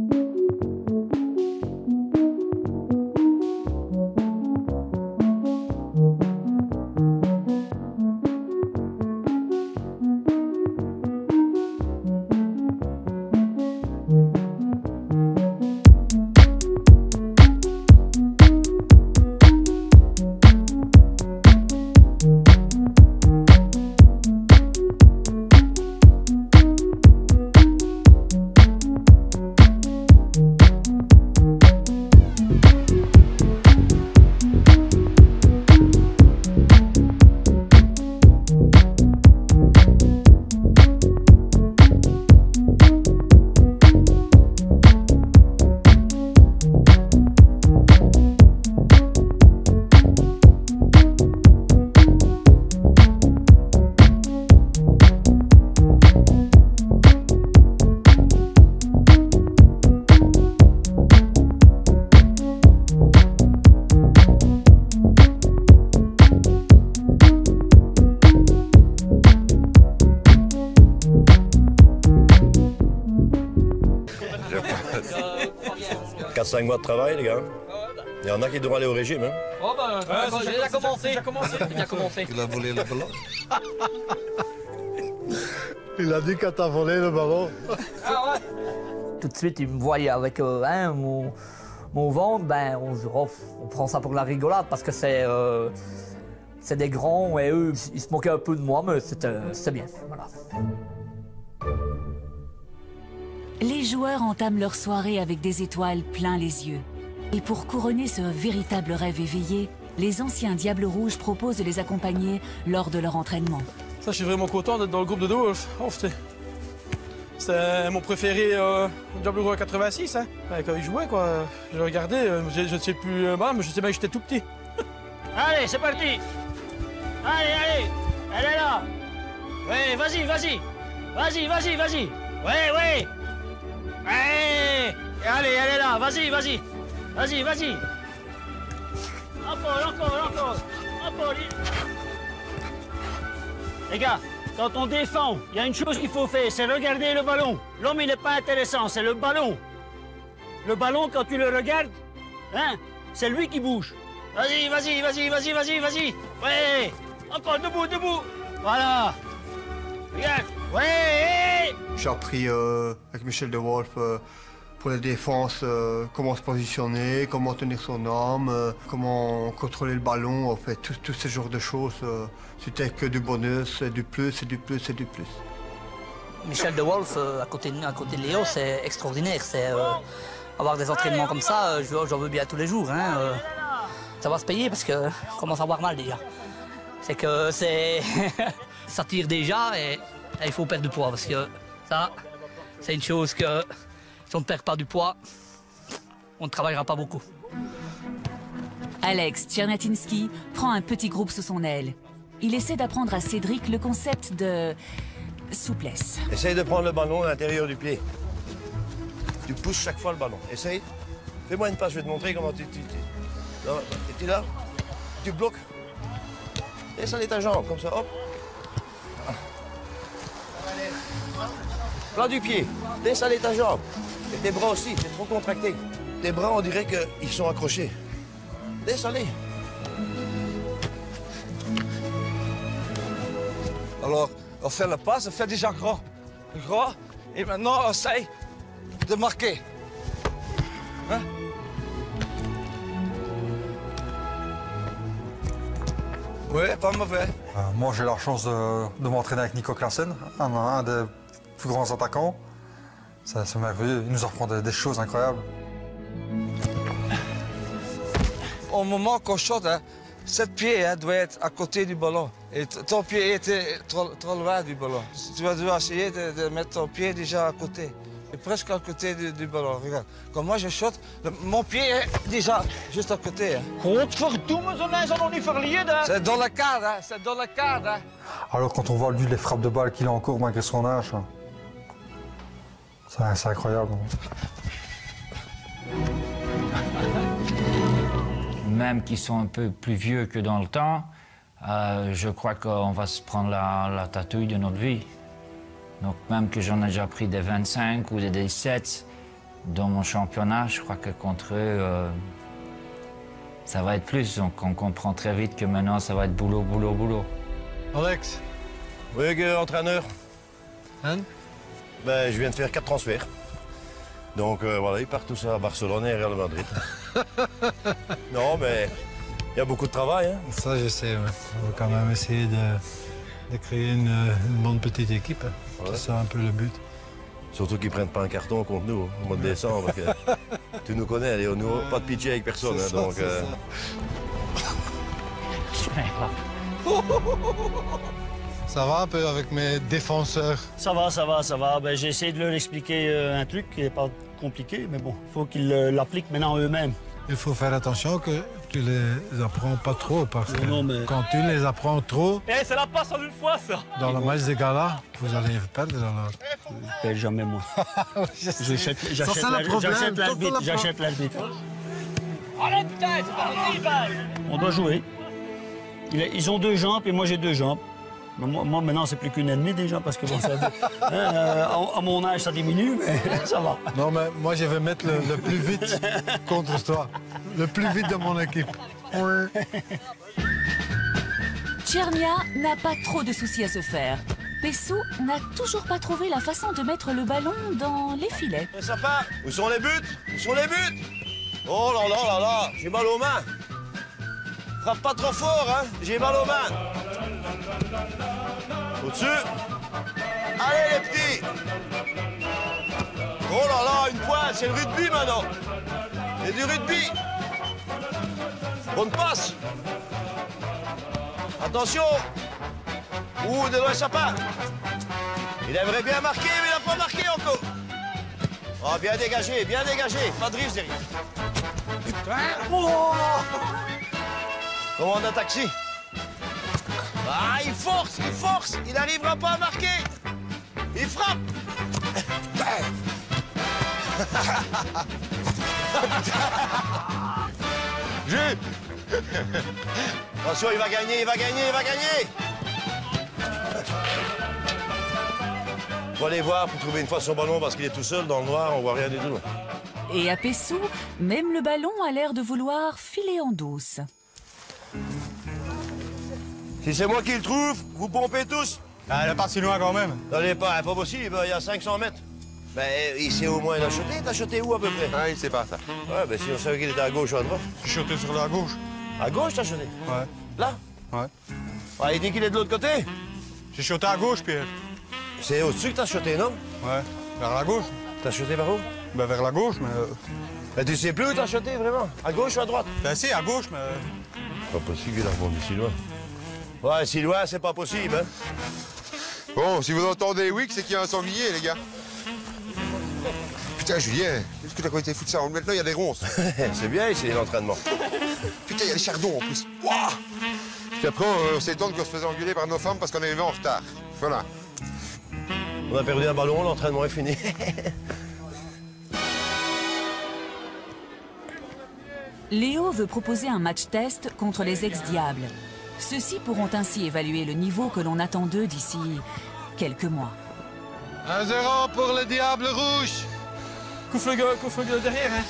quatre cinq mois de travail, les gars. Il y en a qui doivent aller au régime. Hein. Oh ben, ouais, bah, j'ai déjà commencé. J'ai commencé. déjà commencé. Il a volé le ballon. Il a dit quand t'as volé le ballon. Ah ouais. Tout de suite, il me voyait avec euh, hein, mon, mon ventre, ben on, oh, on prend ça pour la rigolade parce que c'est euh, c'est des grands et eux, ils se moquaient un peu de moi, mais c'était bien. Voilà. Les joueurs entament leur soirée avec des étoiles plein les yeux. Et pour couronner ce véritable rêve éveillé, les anciens Diables Rouges proposent de les accompagner lors de leur entraînement. Ça, je suis vraiment content d'être dans le groupe de De Wolf. Oh, c'est mon préféré euh, Diable Rouge quatre-vingt-six. Hein. Quand il jouait, quoi, je le regardais, je ne sais plus, euh, mais je sais bien que j'étais tout petit. Allez, c'est parti. Allez, allez, elle est là. Oui, vas-y, vas-y. Vas-y, vas-y, vas-y. Oui, oui. Allez, allez, elle est là. Vas-y, vas-y. Vas-y, vas-y. Encore, encore, encore. Encore. Les gars, quand on défend, il y a une chose qu'il faut faire, c'est regarder le ballon. L'homme, il n'est pas intéressant, c'est le ballon. Le ballon, quand tu le regardes, hein, c'est lui qui bouge. Vas-y, vas-y, vas-y, vas-y, vas-y, vas-y. Ouais. Encore, debout, debout. Voilà. Regarde. Ouais. J'ai appris euh, avec Michel De Wolf euh, pour la défense, euh, comment se positionner, comment tenir son arme, euh, comment contrôler le ballon, en fait, tous ce genre de choses. Euh, C'était que du bonus, du plus, et du plus, et du plus. Michel De Wolf, euh, à, côté de, à côté de Léo, c'est extraordinaire. C'est euh, avoir des entraînements comme ça, euh, j'en veux bien tous les jours. Hein, euh, ça va se payer parce que je commence à avoir mal déjà. C'est que c'est ça tire déjà et, et il faut perdre du poids parce que ça, c'est une chose que si on ne perd pas du poids, on ne travaillera pas beaucoup. Alex Tchernatinski prend un petit groupe sous son aile. Il essaie d'apprendre à Cédric le concept de souplesse. Essaye de prendre le ballon à l'intérieur du pied. Tu pousses chaque fois le ballon. Essaye. Fais-moi une passe, je vais te montrer comment tu... tu, tu... Non, tu es là. Tu bloques. Laisse aller ta jambe, comme ça, hop. Plat du pied. Laisse aller ta jambe. Et tes bras aussi, c'est trop contracté. Tes bras, on dirait qu'ils sont accrochés. Laisse aller. Alors, on fait la passe, on fait déjà gros. Gros. Et maintenant, on essaye de marquer. Hein? Ouais, pas mauvais. Euh, moi, j'ai la chance de, de m'entraîner avec Nico Claassen, un, un des plus grands attaquants. C'est merveilleux, il nous apprend des, des choses incroyables. Au moment qu'on shot, hein, cette pied hein, doit être à côté du ballon. Et ton pied était trop, trop loin du ballon. Tu vas devoir essayer de, de mettre ton pied déjà à côté. Et presque à côté du, du ballon. Regarde, quand moi je shot, le, mon pied est déjà juste à côté. Hein. C'est dans le cadre, hein, c'est dans le cadre. Hein. Alors quand on voit lui les frappes de balles qu'il a encore malgré son âge, c'est incroyable. Même qu'ils sont un peu plus vieux que dans le temps, euh, je crois qu'on va se prendre la, la tatouille de notre vie. Donc même que j'en ai déjà pris des vingt-cinq ou des dix-sept dans mon championnat, je crois que contre eux, euh, ça va être plus. Donc on comprend très vite que maintenant, ça va être boulot, boulot, boulot. Alex. Oui, entraîneur. Hein? Ben, je viens de faire quatre transferts. Donc euh, voilà, ils partent tous à Barcelone et Real Madrid. Non, mais il y a beaucoup de travail. Hein? Ça, je sais. Ouais. On va quand même essayer de, de créer une, une bonne petite équipe. Ouais. C'est ça un peu le but. Surtout qu'ils ne prennent pas un carton contre nous au mois de décembre. Que tu nous connais, Léo, nous, pas de pitié avec personne. Hein, ça, donc, euh... Ça va un peu avec mes défenseurs? Ça va, ça va, ça va. Ben, j'ai essayé de leur expliquer euh, un truc qui n'est pas compliqué, mais bon, il faut qu'ils euh, l'appliquent maintenant eux-mêmes. Il faut faire attention que tu les apprends pas trop, parce que non, mais... quand tu les apprends trop... Eh, hey, c'est la passe en une fois, ça! Dans le match des gars-là, vous allez perdre alors. Je ne jamais, moi. J'achète l'arbitre, j'achète l'arbitre. Allez, putain, c'est parti! On doit jouer. Ils ont deux jambes et moi j'ai deux jambes. Moi, moi, maintenant, c'est plus qu'une ennemie déjà, parce que bon, ça, hein, euh, à, à mon âge, ça diminue, mais ça va. Non, mais moi, je vais mettre le, le plus vite contre toi. Le plus vite de mon équipe. Tchernia n'a pas trop de soucis à se faire. Pessou n'a toujours pas trouvé la façon de mettre le ballon dans les filets. C'est sympa. Où sont les buts? Où sont les buts? Oh là là là là, j'ai mal aux mains. Frappe pas trop fort, hein? J'ai mal aux mains. Au-dessus. Allez, les petits. Oh là là, une pointe, c'est le rugby maintenant. C'est du rugby. Bonne passe. Attention. Ouh, de loin, ça part. Il aimerait bien marquer, mais il n'a pas marqué encore. Oh, bien dégagé, bien dégagé. Pas de risque derrière. Putain. Oh. Commande un taxi. Ah, il force, il force. Il n'arrivera pas à marquer. Il frappe. J'ai. Attention, il va gagner, il va gagner, il va gagner. Faut aller voir pour trouver une fois son ballon parce qu'il est tout seul dans le noir, on voit rien du tout. Et à Pessou, même le ballon a l'air de vouloir filer en douce. Si c'est moi qui le trouve, vous pompez tous. Ah, elle est pas si loin quand même. Elle est pas, pas possible, il y a cinq cents mètres. Ben, il sait au moins l'acheter. T'as acheté où à peu près? Ah, il sait pas ça. Ouais, ben si on savait qu'il était à gauche ou à droite. J'ai chuté sur la gauche. À gauche, t'as acheté? Ouais. Là? Ouais. Ah, il dit qu'il est de l'autre côté? J'ai chuté à gauche, Pierre. C'est au-dessus que t'as acheté, non? Ouais, vers la gauche. T'as acheté par où? Ben, vers la gauche, mais... Ben, tu sais plus où t'as acheté, vraiment? À gauche ou à droite? Ben, si, à gauche, mais... Pas possible qu'il a rebondi si loin. Ouais, si loin, c'est pas possible, hein? Bon, si vous entendez oui, c'est qu'il y a un sanglier, les gars. Putain, Julien, est-ce que t'as quoi été foutre ça? Maintenant, il y a des ronces. C'est bien ici, l'entraînement. Putain, il y a les chardons en plus. Wouah. Puis après, on s'étonne qu'on se faisait engueuler par nos femmes parce qu'on arrivait en retard. Voilà. On a perdu un ballon, l'entraînement est fini. Léo veut proposer un match test contre les ex-diables. Ceux-ci pourront ainsi évaluer le niveau que l'on attend d'eux d'ici quelques mois. un zéro pour le Diable Rouge. Couffe le gueule, couffe le gueule derrière, hein.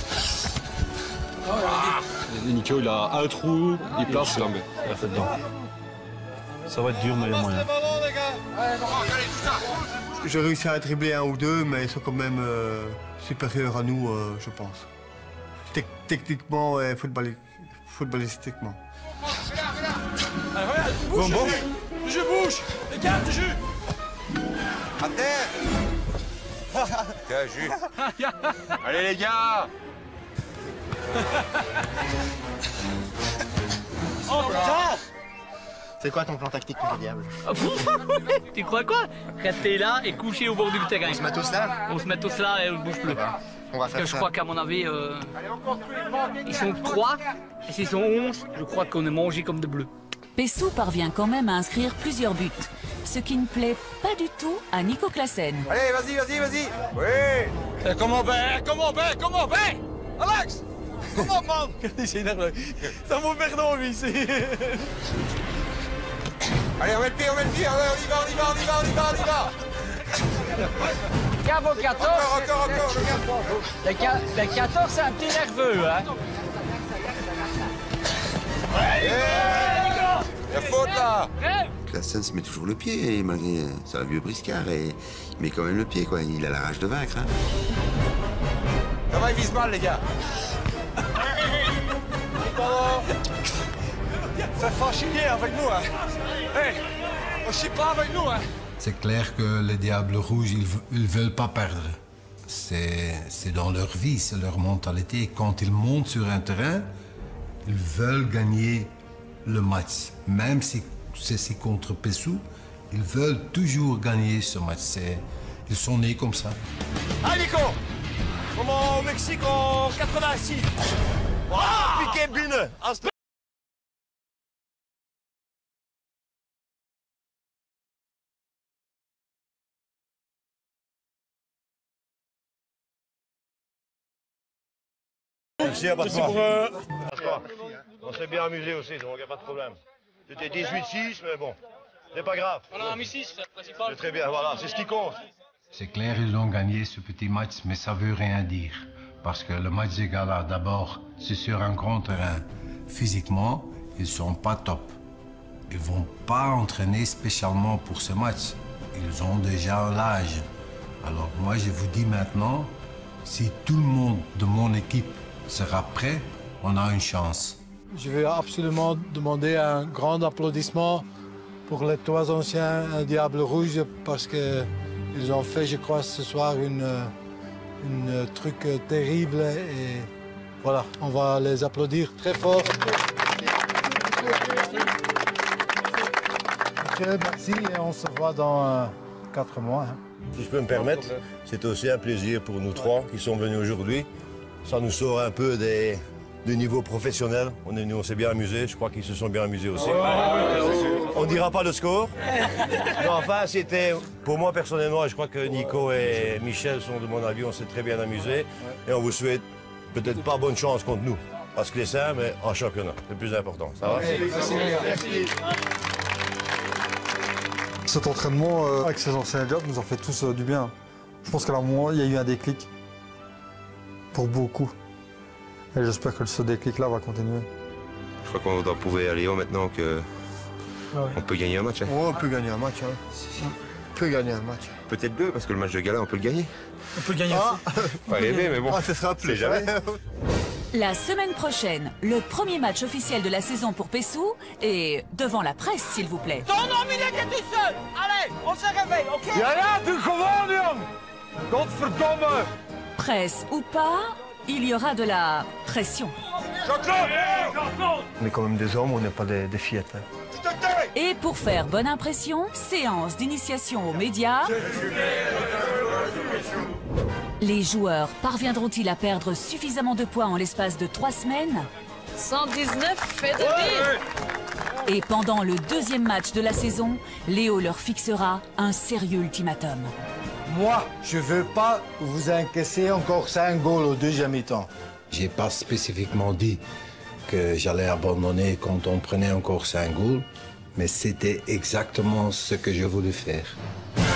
Oh, Nico, il a un trou, il place, là, mais il a fait dedans. Ça va être dur, mais il y a moyen. J'ai réussi à dribbler un ou deux, mais ils sont quand même euh, supérieurs à nous, euh, je pense. Tec techniquement et footballi footballistiquement. Allez, regarde, bouge, Bon, bon. Le jeu bouge. Les gars, le jeu. À terre. Tiens, jus. Allez, les gars. Oh putain! C'est quoi ton plan tactique, le diable? Tu crois quoi? Rester là et coucher au bord du terrain. On se met tous là? On se met tous là et on ne bouge plus. On va Parce faire que je ça. crois qu'à mon avis, euh, ils sont trois, et s'ils sont onze, je crois qu'on est mangé comme de bleus. Pessou parvient quand même à inscrire plusieurs buts, ce qui ne plaît pas du tout à Nico Claesen. Allez, vas-y, vas-y, vas-y. Oui. Comment ben, comment ben, comment ben? Alex! Comment, man? C'est énervé. C'est un mauvais perdant, lui, c'est... Allez, on met le pied, on met le pied. Allez, on y va, on y va, on y va, on y va, on y va. Cabo quatorze. Encore, encore, encore, regarde. Le, ca- le quatorze, c'est un petit nerveux, hein. La faute, là. Claesen se met toujours le pied, et malgré c'est un vieux briscard, et il met quand même le pied, quoi. Il a la rage de vaincre, hein. Ça va, il vise mal, les gars. Ça fait chier avec nous, hein. Hey, on chie pas avec nous, hein. C'est clair que les Diables Rouges, ils ne veulent pas perdre. C'est c'est dans leur vie, c'est leur mentalité. Quand ils montent sur un terrain, ils veulent gagner le match. Même si c'est contre Pessou, ils veulent toujours gagner ce match. C'est- Ils sont nés comme ça. Allez, Nico! Comme au Mexique en quatre-vingt-six. Ah, piqué Bune. Merci à Batman. euh, On s'est bien amusé aussi, donc il n'y a pas de problème. C'était dix-huit six, mais bon, c'est pas grave. On a mis six, c'est le principal. C'est très bien, voilà, c'est ce qui compte. C'est clair, ils ont gagné ce petit match, mais ça veut rien dire. Parce que le match des Galas, d'abord, c'est sur un grand terrain. Physiquement, ils sont pas top. Ils vont pas entraîner spécialement pour ce match. Ils ont déjà l'âge. Alors moi, je vous dis maintenant, si tout le monde de mon équipe sera prêt, on a une chance. Je veux absolument demander un grand applaudissement pour les trois anciens Diables Rouges parce qu'ils ont fait, je crois, ce soir une, une truc terrible et voilà, on va les applaudir très fort. Ok, merci et on se voit dans euh, quatre mois. hein. Si je peux me permettre, c'est aussi un plaisir pour nous trois qui sont venus aujourd'hui. Ça nous sort un peu des, du niveau professionnel. On est venus, on s'est bien amusés. Je crois qu'ils se sont bien amusés aussi. On ne dira pas le score. Mais enfin, c'était, pour moi personnellement, et je crois que Nico et Michel sont de mon avis, on s'est très bien amusés. Et on vous souhaite peut-être pas bonne chance contre nous. Parce que les saints, mais en championnat, c'est le plus important. Ça va? Cet entraînement euh, avec ces anciens jobs nous a fait tous euh, du bien. Je pense qu'à un moment, il y a eu un déclic pour beaucoup. Et j'espère que ce déclic-là va continuer. Je crois qu'on doit prouver à Léo maintenant que on peut gagner un match. Hein. Oh, on peut gagner un match. Hein. On peut gagner un match. Peut-être deux, parce que le match de gala, on peut le gagner. On peut le gagner Ah. aussi. Pas rêver, mais bon. Ah, ce sera c'est plus. jamais. La semaine prochaine, le premier match officiel de la saison pour Pessou et devant la presse, s'il vous plaît. Ton homme, il était tout seul. Allez, on se réveille, ok? Ja, ja, doe gewoon, jong! Godverdomme! Presse ou pas, il y aura de la pression. On est quand même des hommes, on n'est pas des, des fillettes. hein. Et pour faire bonne impression, séance d'initiation aux médias. Les joueurs parviendront-ils à perdre suffisamment de poids en l'espace de trois semaines? cent dix-neuf et demi. Et pendant le deuxième match de la saison, Léo leur fixera un sérieux ultimatum. Moi, je veux pas que vous encaissez encore cinq goals au deuxième mi-temps. J'ai pas spécifiquement dit que j'allais abandonner quand on prenait encore cinq goals, mais c'était exactement ce que je voulais faire.